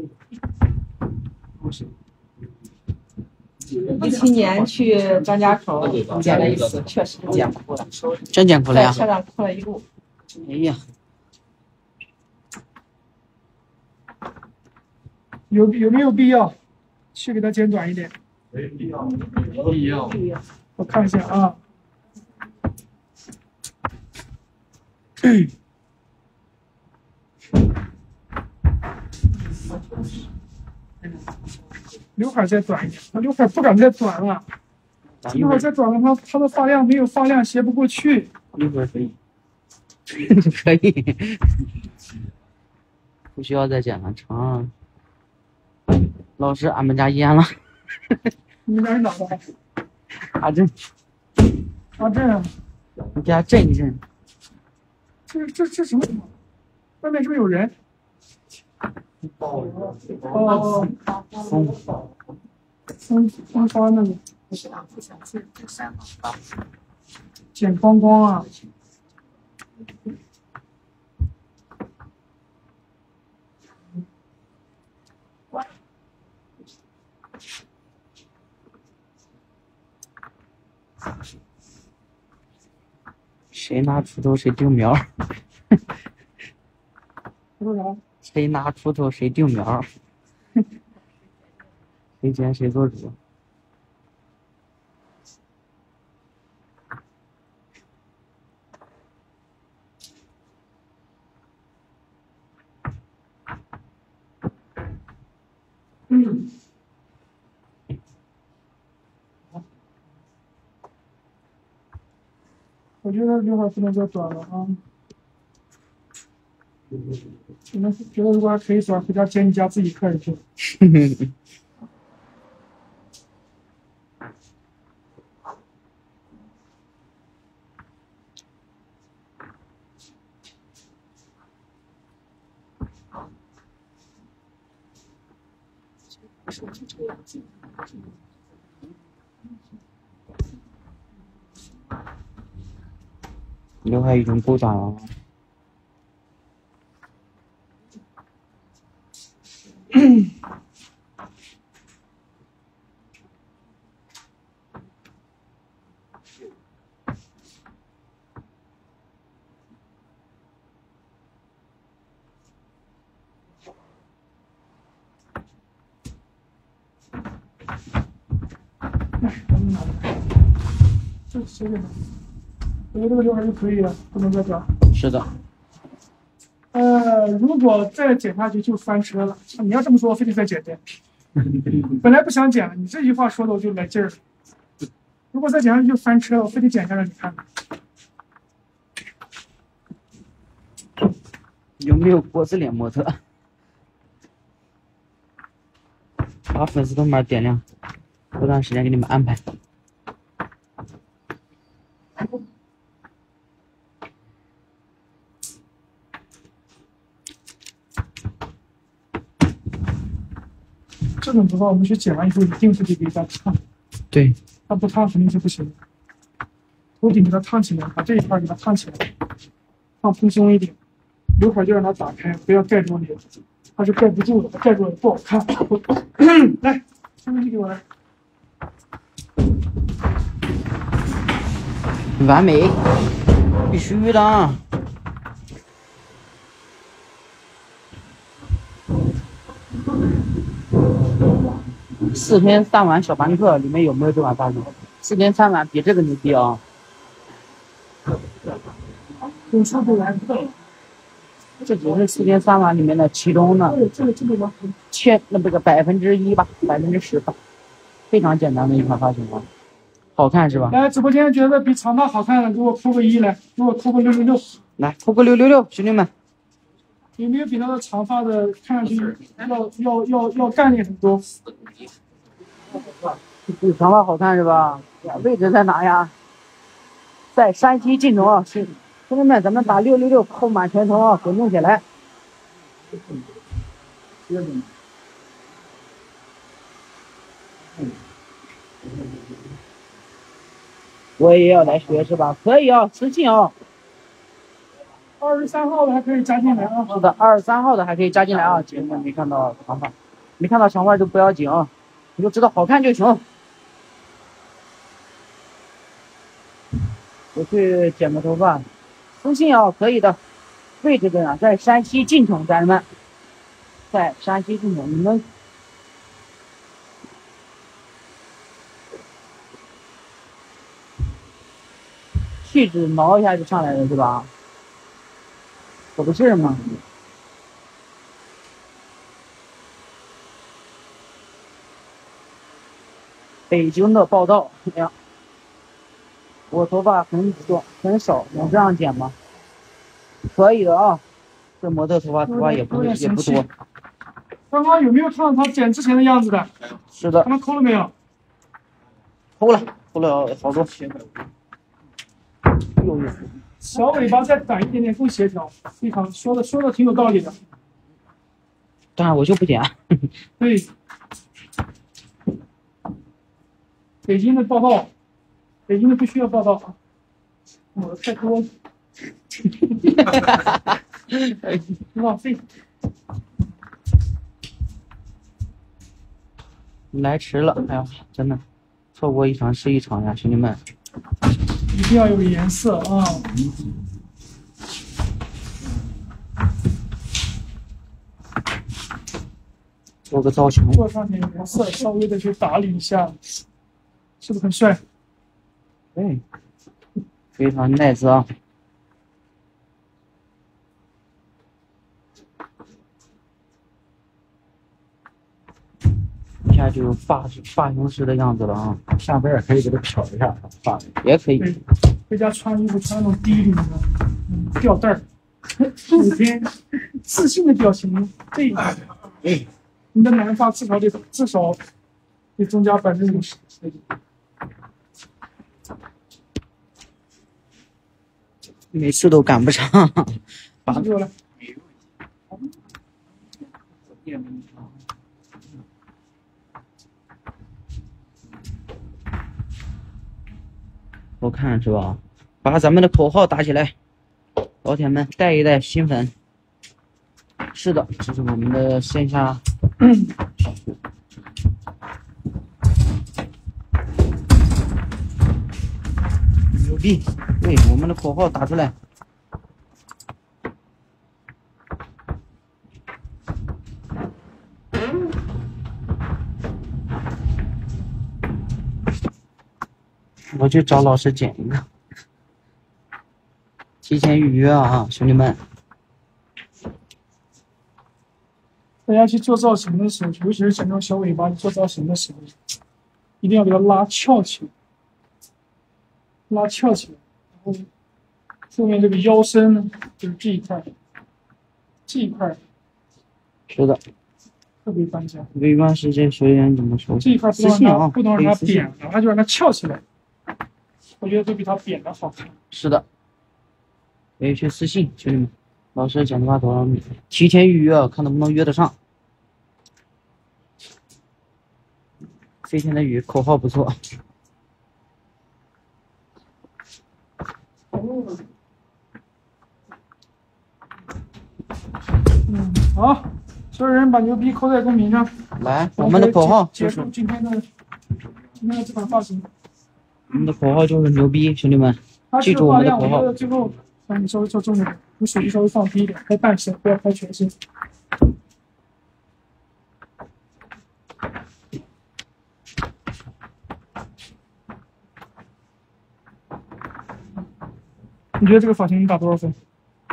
一七年去张家口剪了一次，确实剪哭了， 真剪哭了呀！ 车上哭了一路。 哎呀， 有有没有必要去给它剪短一点？ 没必要，没必要。 我看一下啊。刘海再短一点，那刘海不敢再短了。刘海再短的话，它的发量没有发量斜不过去。 一会儿可以，可以，不需要再剪了，长。老师，俺们家淹了。 你们家是哪的？ 阿震。 阿震啊。 你给他震一震。 这这这什么情况？外面是不是有人？哦， 风风风发那个，剪光光啊！ 谁拿锄头谁定苗。 说啥？ 谁拿锄头谁定苗，谁剪谁做主。 嗯。我觉得刘海不能再短了啊！你们觉得如果还可以短，回家剪你家自己客人去。 刘海已经够短了。 就拿来，这随便拿。我觉得这个刘海就可以了，不能再掉。 是的。 呃，如果再剪下去就翻车了。你要这么说，我非得再剪剪。本来不想剪了，你这句话说的我就来劲儿了。如果再剪下去就翻车了，我非得剪下来，你看。 有没有国字脸模特？把粉丝动码点亮，过段时间给你们安排。 这种的话，我们去剪完以后一定是得给它烫。 对， 它不烫肯定是不行的。头顶给它烫起来，把这一块给它烫起来，烫蓬松一点。刘海就让它打开，不要盖住脸，它是盖不住的，它盖住了不好看。来，相机给我来。 完美，必须的啊！四天三晚小班课里面有没有这碗大鱼？四天三晚比这个牛逼啊！ 有速度来， 这只是四天三晚里面的其中呢， 这个这个吗？ 千那不个百分之一吧，百分之十吧，非常简单的一款发型啊，好看是吧？ 来，直播间觉得比长发好看的，给我扣个一来，给我扣个六六六， 来扣个六六六，兄弟们， 有没有比那个长发的看上去要要要要干练很多？ 比长发好看是吧？位置在哪呀？在山西晋城啊，兄兄弟们，咱们打六六六扣满全程啊，滚动起来！我也要来学是吧？可以啊，私信啊。 二十三号的还可以加进来啊。 是的，二十三号的还可以加进来啊。姐妹们没看到长发，没看到长发就不要紧啊，你就知道好看就行。我去剪个头发，私信啊，可以的。位置在哪？在山西晋城，家人们，在山西晋城，你们气质挠一下就上来了是吧？可不是吗？北京的报道，哎呀，我头发很短很少，能这样剪吗？可以的啊，这模特头发头发也不也不多。 刚刚有没有看到他剪之前的样子的？ 是的他，们抠了没有？ 抠了抠了好多。有意思。 小尾巴再短一点点更协调，非常说的说的挺有道理的。 当然我就不剪。 对，北京的报道，北京的不需要报道啊，我的太多，浪费。 来迟了，哎呀，真的，错过一场是一场呀，兄弟们。 一定要有颜色啊！ 做个造型， 做上点颜色，稍微的去打理一下，是不是很帅？ 对，非常 nice 啊！一下就发发型师的样子了啊！ 下边也可以给它挑一下发的， 也可以。 对，回家穿衣服穿那种低领的，嗯，吊带儿，每天自信的表情，这一点，你的男发至少得至少得增加百分之五十。 每次都赶不上。 把给我来。 我看是吧？把咱们的口号打起来，老铁们带一带新粉。是的，这是我们的线下。牛逼！对，我们的口号打出来。 我去找老师剪一个，提前预约啊，兄弟们。 大家去做造型的时候，尤其是剪这种小尾巴，做造型的时候，一定要给它拉翘起来，拉翘起来，然后后面这个腰身呢，就是这一块，这一块是的， 特别关键。 微观世界学员怎么说？ 这一块不私信啊， 能让它不能让它可以私信扁，哪怕就让它翘起来，我觉得都比它扁的好看。 是的，可以去私信，兄弟们。老师剪头发多少米？提前预约，看能不能约得上。飞天的雨口号不错。 嗯，好，所有人把牛逼扣在公屏上。 来，我们的口号就是结束今天的今天的这款发型。 我们的口号就是牛逼，兄弟们，记住我们的口号。 我觉得最后，让你稍微做重一点，你手机稍微放低一点，开半身，不要开全身。你觉得这个发型你打多少分？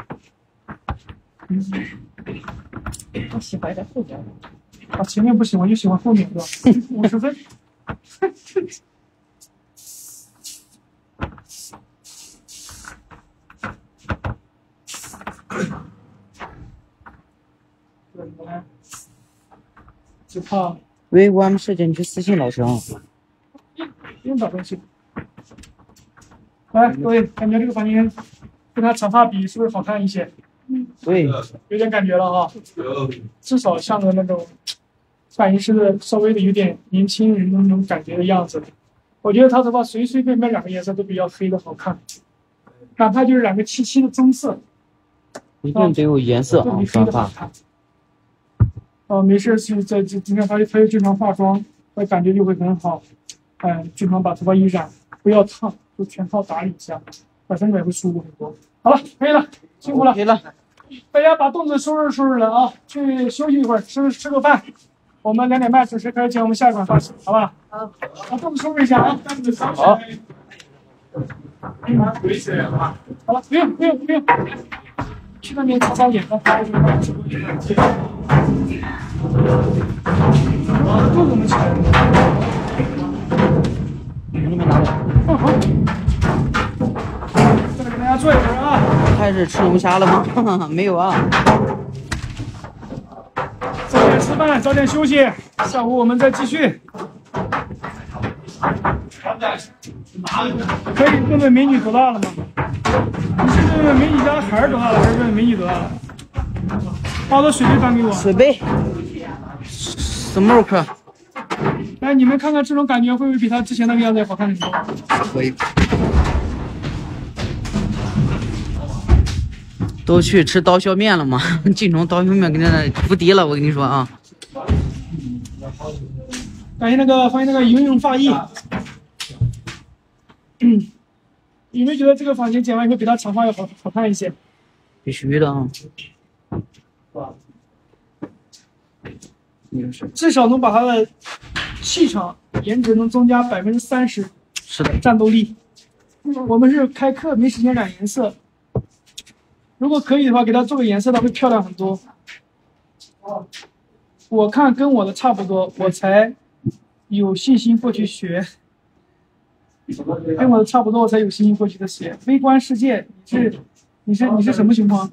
嗯， 我喜欢在后边。 啊，前面不喜欢就喜欢后面，是吧？五十分。只怕微观事件，你去私信老师啊。 不用找东西。来，各位，感觉这个发型跟他长发比是不是好看一些？ 对， 有点感觉了哈，至少像个那种发型师的稍微的有点年轻人的那种感觉的样子。我觉得他头发随随便便两个颜色都比较黑的好看，哪怕就是两个漆漆的棕色， 一定得有颜色啊， 都比黑短发。 的好看。哦，没事去在这，你看他他又经常化妆，我感觉就会很好。哎，经常把头发一染，不要烫，就全套打理一下，百分之百会舒服很多。好了，可以了，辛苦了。 可以了， 大家把动作收拾收拾了啊，去休息一会儿，吃吃个饭。我们两点半准时开始剪我们下一款发型，好吧？好，把动作收拾一下啊。 好。 好了，不用不用不用，去那边擦擦脸吧。肚子怎么起来了？ 兄弟们拿着。 嗯，好。再来给大家做一会儿啊。 开始吃龙虾了吗？没有啊。 早点吃饭，早点休息，下午我们再继续。可以问问美女多大了吗？你是问问美女家的孩儿多大了，还是问问美女多大了？把我的水杯搬给我。 水杯。smoke。 来，你们看看这种感觉会不会比他之前那个样子要好看很多？ 可以。都去吃刀削面了吗？晋城刀削面跟那无敌了，我跟你说啊！ 感谢那个，欢迎那个永永发艺。嗯，有没有觉得这个发型剪完以后比他长发要好好看一些？ 必须的啊！ 至少能把他的气场、颜值能增加百分之三十。 是的， 战斗力。我们是开课，没时间染颜色。如果可以的话，给它做个颜色，它会漂亮很多。我看跟我的差不多，我才有信心过去学。跟我的差不多，我才有信心过去的学。微观世界，你是你是你是什么情况？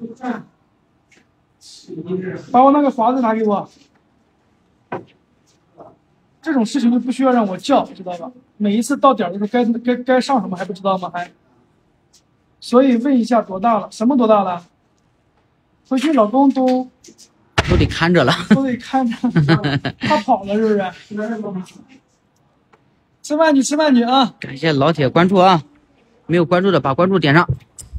把我那个华子拿给我。这种事情就不需要让我叫，知道吧？每一次到点的时候该该该上什么还不知道吗？还。所以问一下多大了？什么多大了？回去老公都都得看着了， 都得看着，他跑了是不是？吃饭去，吃饭去啊！ 感谢老铁关注啊，没有关注的把关注点上。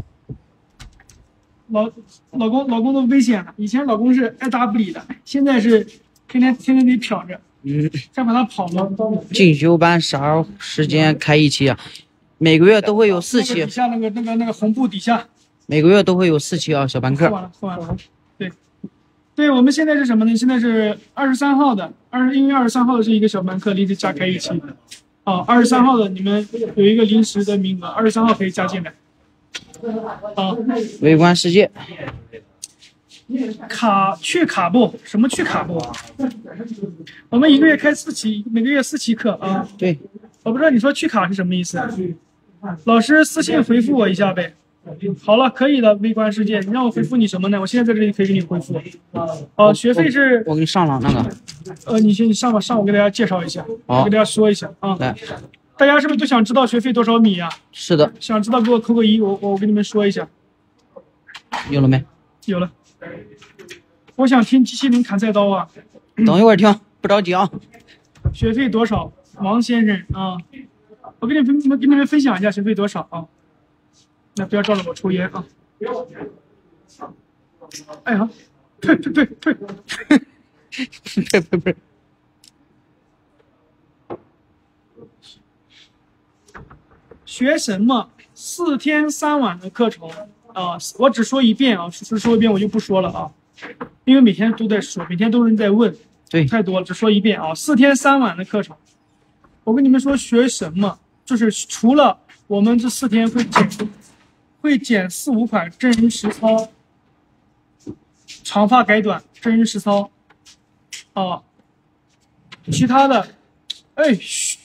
老老公老公都危险了，以前老公是爱答不理的，现在是天天天天得瞟着， 嗯， 再把他跑了。 进修班啥时间开一期啊？每个月都会有四期， 底下那个那个那个红布底下， 每个月都会有四期啊，小班课。 说完了，说完了。对，对，我们现在是什么呢？现在是二十三号的，二因为二十三号的是一个小班课，离着加开一期。 啊，二十三号的你们有一个临时的名额，二十三号可以加进来。啊， 微观世界。 卡去卡不？什么去卡不？我们一个月开四期，每个月四期课啊。 对， 我不知道你说去卡是什么意思，老师私信回复我一下呗。好了，可以的，微观世界，你让我回复你什么呢？我现在在这里可以给你回复。哦，学费是， 我给你上了那个。 呃，你先你上吧，上我给大家介绍一下，我给大家说一下啊。 来， 大家是不是都想知道学费多少米啊？ 是的。 想知道给我扣个一，我我我跟你们说一下。 有了没？ 有了。我想听机器人砍菜刀啊。 等一会儿听，不着急啊。 学费多少？王先生啊，我跟你们跟你们分享一下学费多少啊。那不要照着我抽烟啊！哎呀，退退退退！ 退退退！ 学什么？四天三晚的课程啊！我只说一遍啊，只说一遍我就不说了啊，因为每天都在说，每天都有人在问， 对， 太多了，只说一遍啊！四天三晚的课程，我跟你们说学什么？就是除了我们这四天会减。会减四五款真人实操，长发改短真人实操，啊，其他的，哎，嘘，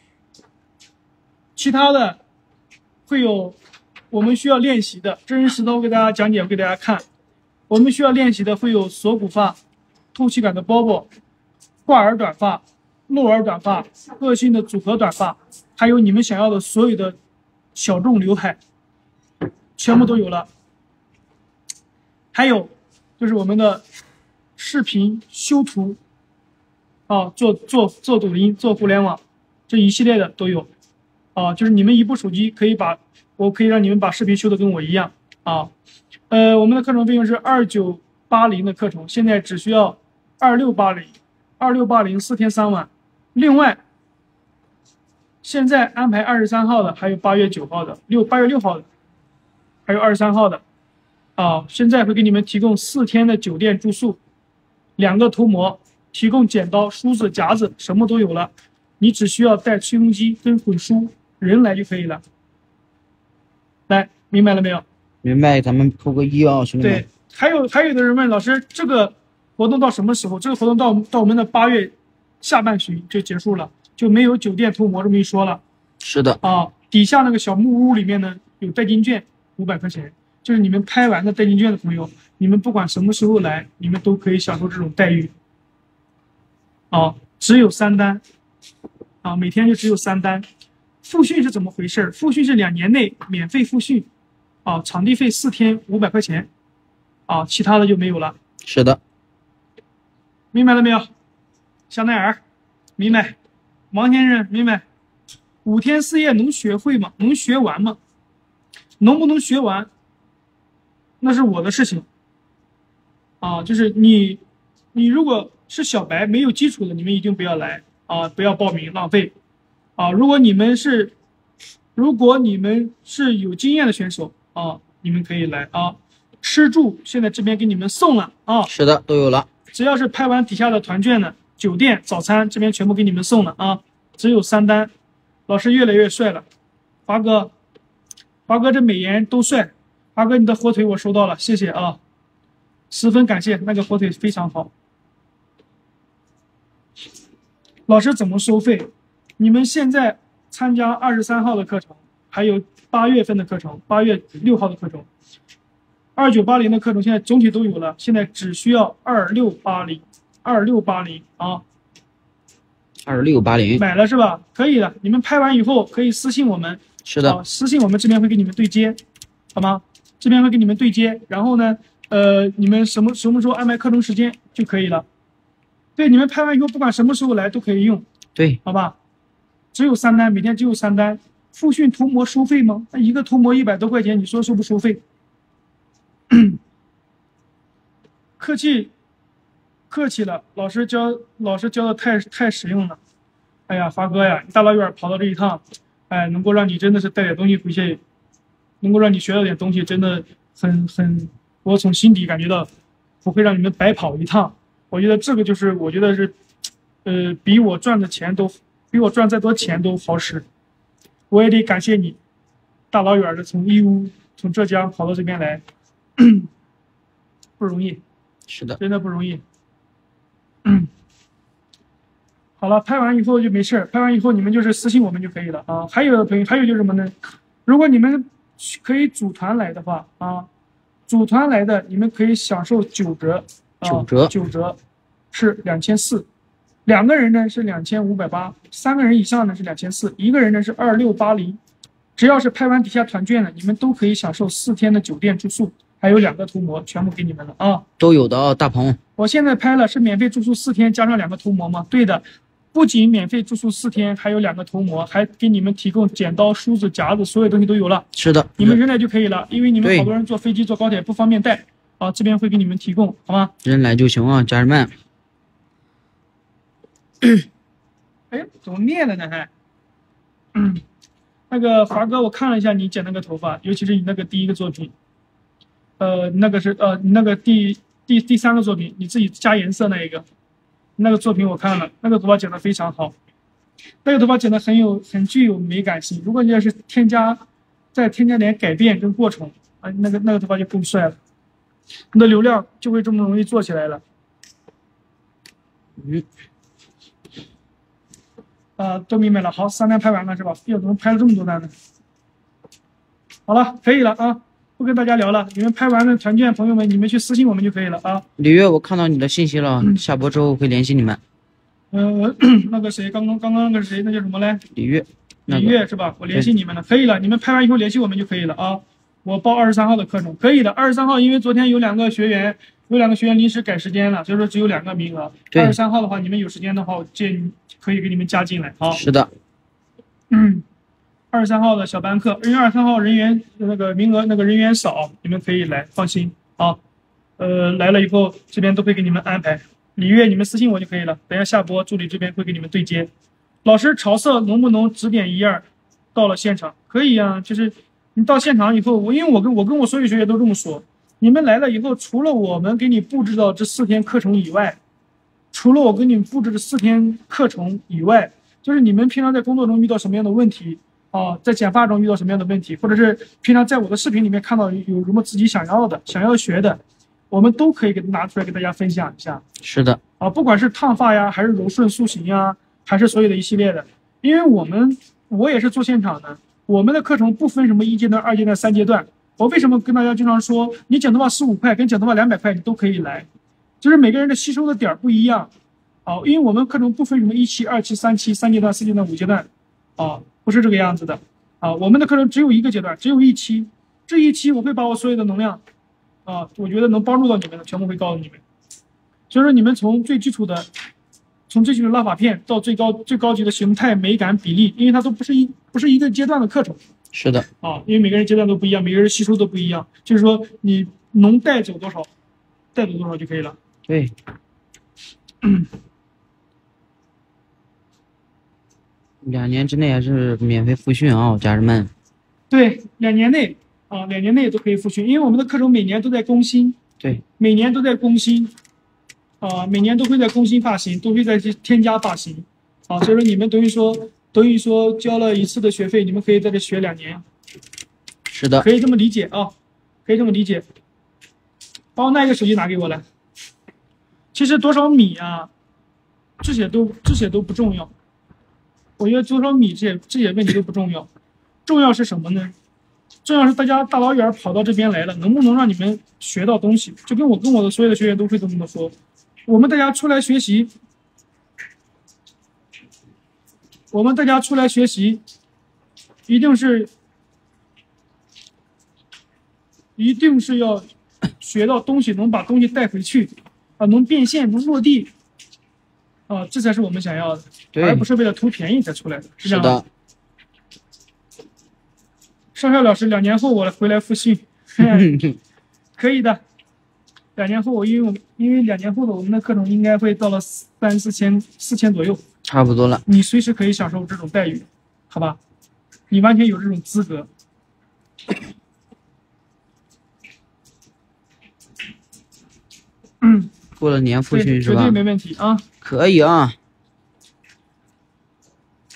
其他的会有我们需要练习的真人实操，我给大家讲解，我给大家看。我们需要练习的会有锁骨发、透气感的包包、挂耳短发、露耳短发、个性的组合短发，还有你们想要的所有的小众刘海。全部都有了，还有就是我们的视频修图，啊，做做做抖音、做互联网，这一系列的都有，啊，就是你们一部手机可以把，我可以让你们把视频修的跟我一样，啊，呃，我们的课程费用是二九八零的课程，现在只需要二六八零，二六八零四天三晚，另外，现在安排二十三号的，还有八月九号的，六八月六号的。还有二十三号的，啊，现在会给你们提供四天的酒店住宿，两个涂膜，提供剪刀、梳子、夹子，什么都有了，你只需要带吹风机跟混梳人来就可以了。来，明白了没有？ 明白，咱们扣个一啊，兄弟们。 对，还有还有的人问老师，这个活动到什么时候？这个活动到到我们的八月下半旬就结束了，就没有酒店涂膜这么一说了。 是的。 啊，底下那个小木屋里面呢有代金券。五百块钱，就是你们拍完的代金券的朋友，你们不管什么时候来，你们都可以享受这种待遇。啊，只有三单，啊，每天就只有三单。复训是怎么回事？复训是两年内免费复训，啊，场地费四天五百块钱，啊，其他的就没有了。 是的， 明白了没有？香奈儿，明白？王先生，明白？五天四夜能学会吗？能学完吗？能不能学完，那是我的事情，啊，就是你，你如果是小白没有基础的，你们一定不要来啊，不要报名浪费，啊，如果你们是，如果你们是有经验的选手啊，你们可以来啊，吃住现在这边给你们送了啊， 是的，都有了， 只要是拍完底下的团券的，酒店早餐这边全部给你们送了啊，只有三单，老师越来越帅了，华哥。华哥这美颜都帅，华哥你的火腿我收到了，谢谢啊，十分感谢，那个火腿非常好。老师怎么收费？你们现在参加二十三号的课程，还有八月份的课程，八月六号的课程，二九八零的课程现在总体都有了，现在只需要二六八零，二六八零啊， 二六八零买了是吧？可以的，你们拍完以后可以私信我们。 是的、 啊，私信我们这边会给你们对接，好吗？这边会给你们对接，然后呢，呃，你们什么什么时候安排课程时间就可以了。对，你们拍完以后，不管什么时候来都可以用， 对， 好吧？只有三单，每天只有三单。复训涂膜收费吗？那一个涂膜一百多块钱，你说收不收费？客气，客气了，老师教老师教的太太实用了。哎呀，华哥呀，你大老远跑到这一趟。哎，能够让你真的是带点东西回去，能够让你学到点东西，真的很很，我从心底感觉到不会让你们白跑一趟。我觉得这个就是，我觉得是，呃，比我赚的钱都比我赚再多钱都好使。我也得感谢你，大老远的从义乌、从浙江跑到这边来，不容易， 是的， 真的不容易。嗯，好了，拍完以后就没事，拍完以后你们就是私信我们就可以了啊。还有的朋友，还有就是什么呢？如果你们可以组团来的话啊，组团来的你们可以享受九折，啊、 九折， 九折是两千四，两个人呢是两千五百八，三个人以上呢是两千四，一个人呢是二六八零。只要是拍完底下团券的，你们都可以享受四天的酒店住宿，还有两个涂膜，全部给你们了啊！ 都有的啊，大鹏。 我现在拍了是免费住宿四天加上两个涂膜吗？对的，不仅免费住宿四天，还有两个涂膜，还给你们提供剪刀、梳子、夹子，所有东西都有了。 是的， 你们人来就可以了，因为你们好多人坐飞机、坐高铁不方便带啊，这边会给你们提供，好吗？ 人来就行啊，家人们。 哎，怎么灭了呢？还，嗯。那个华哥，我看了一下你剪那个头发，尤其是你那个第一个作品，呃，那个是呃，你那个第第第三个作品，你自己加颜色那一个，那个作品我看了，那个头发剪得非常好，那个头发剪得很有很具有美感性。如果你要是添加再添加点改变跟过程啊，那个那个头发就更帅了，你的流量就会这么容易做起来了。 嗯。 呃，都明白了。好，三单拍完了是吧？哟，怎么拍了这么多单呢？好了，可以了啊，不跟大家聊了。你们拍完了团建，朋友们，你们去私信我们就可以了啊。 李月，我看到你的信息了，嗯、下播之后会联系你们。 嗯、呃，那个谁，刚刚刚刚那个谁，那叫什么来？ 李月，那李月是吧？我联系你们了，可以了。你们拍完以后联系我们就可以了啊。我报二十三号的课程，可以的。二十三号，因为昨天有两个学员，有两个学员临时改时间了，所以说只有两个名额。二十三号的话，你们有时间的话，我建议可以给你们加进来啊。 是的。 嗯，二十三号的小班课，因为二十三号人员那个名额那个人员少，你们可以来，放心啊。呃，来了以后这边都会给你们安排。李月，你们私信我就可以了。等一下下播，助理这边会给你们对接。老师，潮色浓不浓？指点一二。到了现场可以啊，就是你到现场以后，我因为我跟我跟我所有学员都这么说，你们来了以后，除了我们给你布置到这四天课程以外，除了我给你们布置的四天课程以外，就是你们平常在工作中遇到什么样的问题啊，在剪发中遇到什么样的问题，或者是平常在我的视频里面看到有什么自己想要的、想要学的，我们都可以给拿出来给大家分享一下。 是的啊，不管是烫发呀，还是柔顺塑形呀，还是所有的一系列的，因为我们我也是做现场的，我们的课程不分什么一阶段、二阶段、三阶段。我为什么跟大家经常说，你剪头发十五块跟剪头发两百块你都可以来，就是每个人的吸收的点不一样。啊，因为我们课程不分什么一期、二期、三期、三阶段、四阶段、五阶段，啊，不是这个样子的。啊，我们的课程只有一个阶段，只有一期，这一期我会把我所有的能量，啊，我觉得能帮助到你们的，全部会告诉你们。所以说，你们从最基础的，从最基础的拉发片到最高最高级的形态、美感、比例，因为它都不是一不是一个阶段的课程。 是的。 啊，因为每个人阶段都不一样，每个人吸收都不一样，就是说你能带走多少，带走多少就可以了。 对。 嗯。 两年之内还是免费复训啊，家人们。 对，两年内啊，两年内都可以复训，因为我们的课程每年都在更新。 对， 每年都在更新，啊，每年都会在更新发型，都会在添加发型，啊，所以说你们等于说等于说交了一次的学费，你们可以在这学两年。 是的， 可以这么理解啊，可以这么理解。把我那个手机拿给我来。其实多少米啊，这些都这些都不重要。我觉得多少米这些这些问题都不重要，重要是什么呢？重要是大家大老远跑到这边来了，能不能让你们学到东西？就跟我跟我的所有的学员都会这么说，我们大家出来学习，我们大家出来学习，一定是一定是要学到东西，能把东西带回去，啊，能变现，能落地。啊，这才是我们想要的，而不是为了图便宜才出来的，是这样的。上校老师，两年后我回来复训，可以的。两年后我因为我因为两年后的我们的课程应该会到了三四千四千左右， 差不多了。 你随时可以享受这种待遇，好吧？你完全有这种资格。嗯。 过了年复训是吧？ 绝对没问题啊！ 可以啊。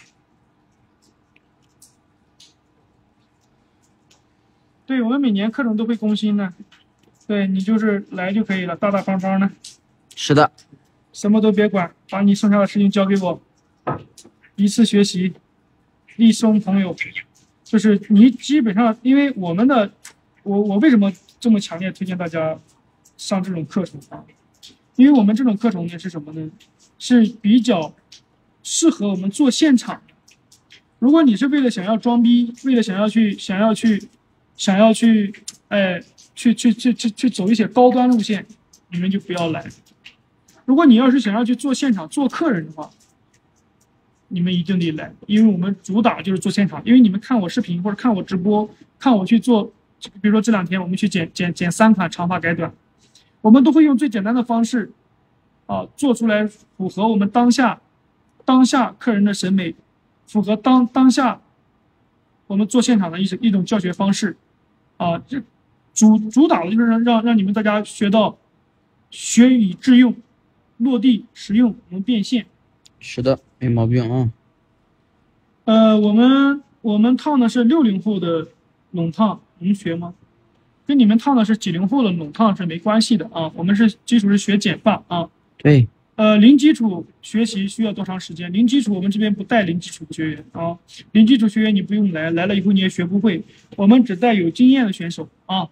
每年课程都会更新的，对你就是来就可以了，大大方方的。 是的， 什么都别管，把你剩下的事情交给我，一次学习，一生朋友。就是你基本上，因为我们的，我我为什么这么强烈推荐大家上这种课程啊？因为我们这种课程呢是什么呢？是比较适合我们做现场的。如果你是为了想要装逼，为了想要去想要去想要去，哎，去去去去去走一些高端路线，你们就不要来。如果你要是想要去做现场做客人的话，你们一定得来，因为我们主打就是做现场。因为你们看我视频或者看我直播，看我去做，比如说这两天我们去剪剪剪三款长发改短，我们都会用最简单的方式，啊，做出来符合我们当下当下客人的审美，符合当当下我们做现场的一种一种教学方式，啊，这主主打的就是让让让你们大家学到学以致用，落地实用能变现。 是的，没毛病啊。 呃，我们我们烫的是六零后的冷烫，能学吗？跟你们烫的是几零后的冷烫是没关系的啊。我们是基础是学剪发啊。 对。 呃，零基础学习需要多长时间？零基础我们这边不带零基础的学员啊，零基础学员你不用来，来了以后你也学不会，我们只带有经验的选手啊。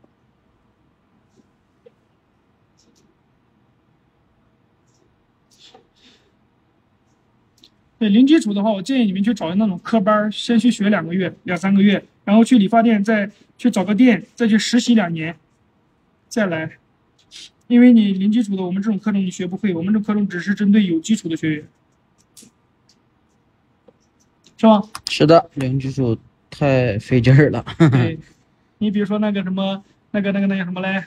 对零基础的话，我建议你们去找那种科班，先去学两个月、两三个月，然后去理发店再去找个店，再去实习两年，再来。因为你零基础的，我们这种课程你学不会，我们这课程只是针对有基础的学员，是吧？ 是的，零基础太费劲儿了。 对，你比如说那个什么，那个那个那个什么嘞，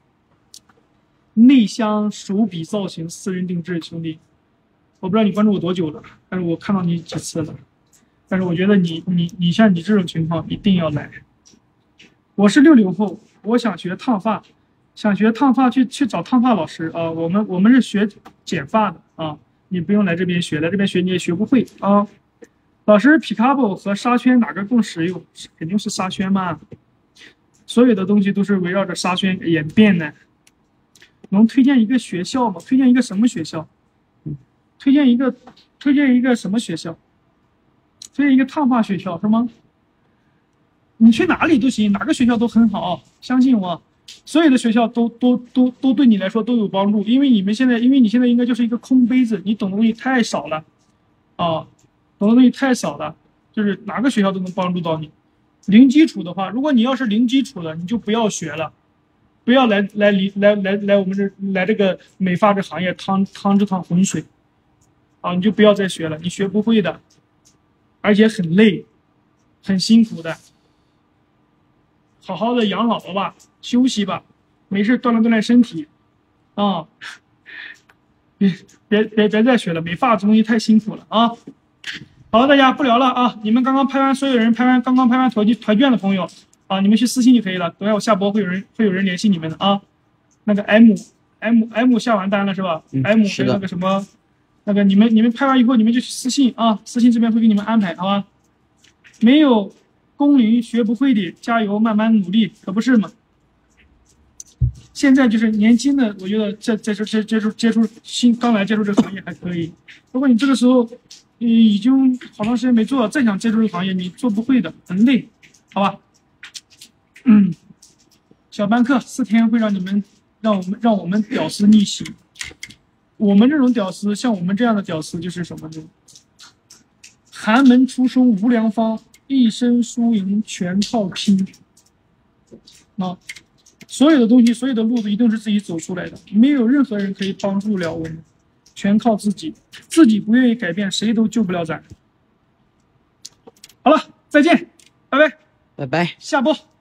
内箱手笔造型私人定制，兄弟。我不知道你关注我多久了，但是我看到你几次了，但是我觉得你你你像你这种情况一定要来。我是六零后，我想学烫发，想学烫发去去找烫发老师啊。我们我们是学剪发的啊，你不用来这边学，来这边学你也学不会啊。老师，皮卡布和沙宣哪个更实用？肯定是沙宣嘛，所有的东西都是围绕着沙宣演变的。能推荐一个学校吗？推荐一个什么学校？推荐一个，推荐一个什么学校？推荐一个烫发学校是吗？你去哪里都行，哪个学校都很好，相信我，所有的学校都都都都对你来说都有帮助，因为你们现在，因为你现在应该就是一个空杯子，你懂的东西太少了，啊，懂的东西太少了，就是哪个学校都能帮助到你。零基础的话，如果你要是零基础的，你就不要学了。不要来来来来来我们这来这个美发这行业趟趟这趟浑水。啊，你就不要再学了，你学不会的，而且很累，很辛苦的。好好的养老吧，休息吧，没事锻炼锻炼身体，啊，别别别别再学了，美发这东西太辛苦了啊！好了，大家不聊了啊！你们刚刚拍完，所有人拍完刚刚拍完团团卷的朋友啊，你们去私信就可以了。等下我下播会有人会有人联系你们的啊。那个 M M M 下完单了是吧？ 嗯、 M 跟那个什么。那个你们你们拍完以后，你们就去私信啊，私信这边会给你们安排，好吧？没有工龄学不会的，加油，慢慢努力，可不是吗？现在就是年轻的，我觉得在在这接接触接触新刚来接触这个行业还可以。如果你这个时候你已经好长时间没做了，再想接触这个行业，你做不会的，很累，好吧？嗯，小班课四天会让你们让我们让我们屌丝逆袭。我们这种屌丝，像我们这样的屌丝，就是什么呢？寒门出生无良方，一身输赢全靠拼。啊，所有的东西，所有的路子一定是自己走出来的，没有任何人可以帮助了我们，全靠自己。自己不愿意改变，谁都救不了咱。好了，再见，拜拜， 拜拜， 下播。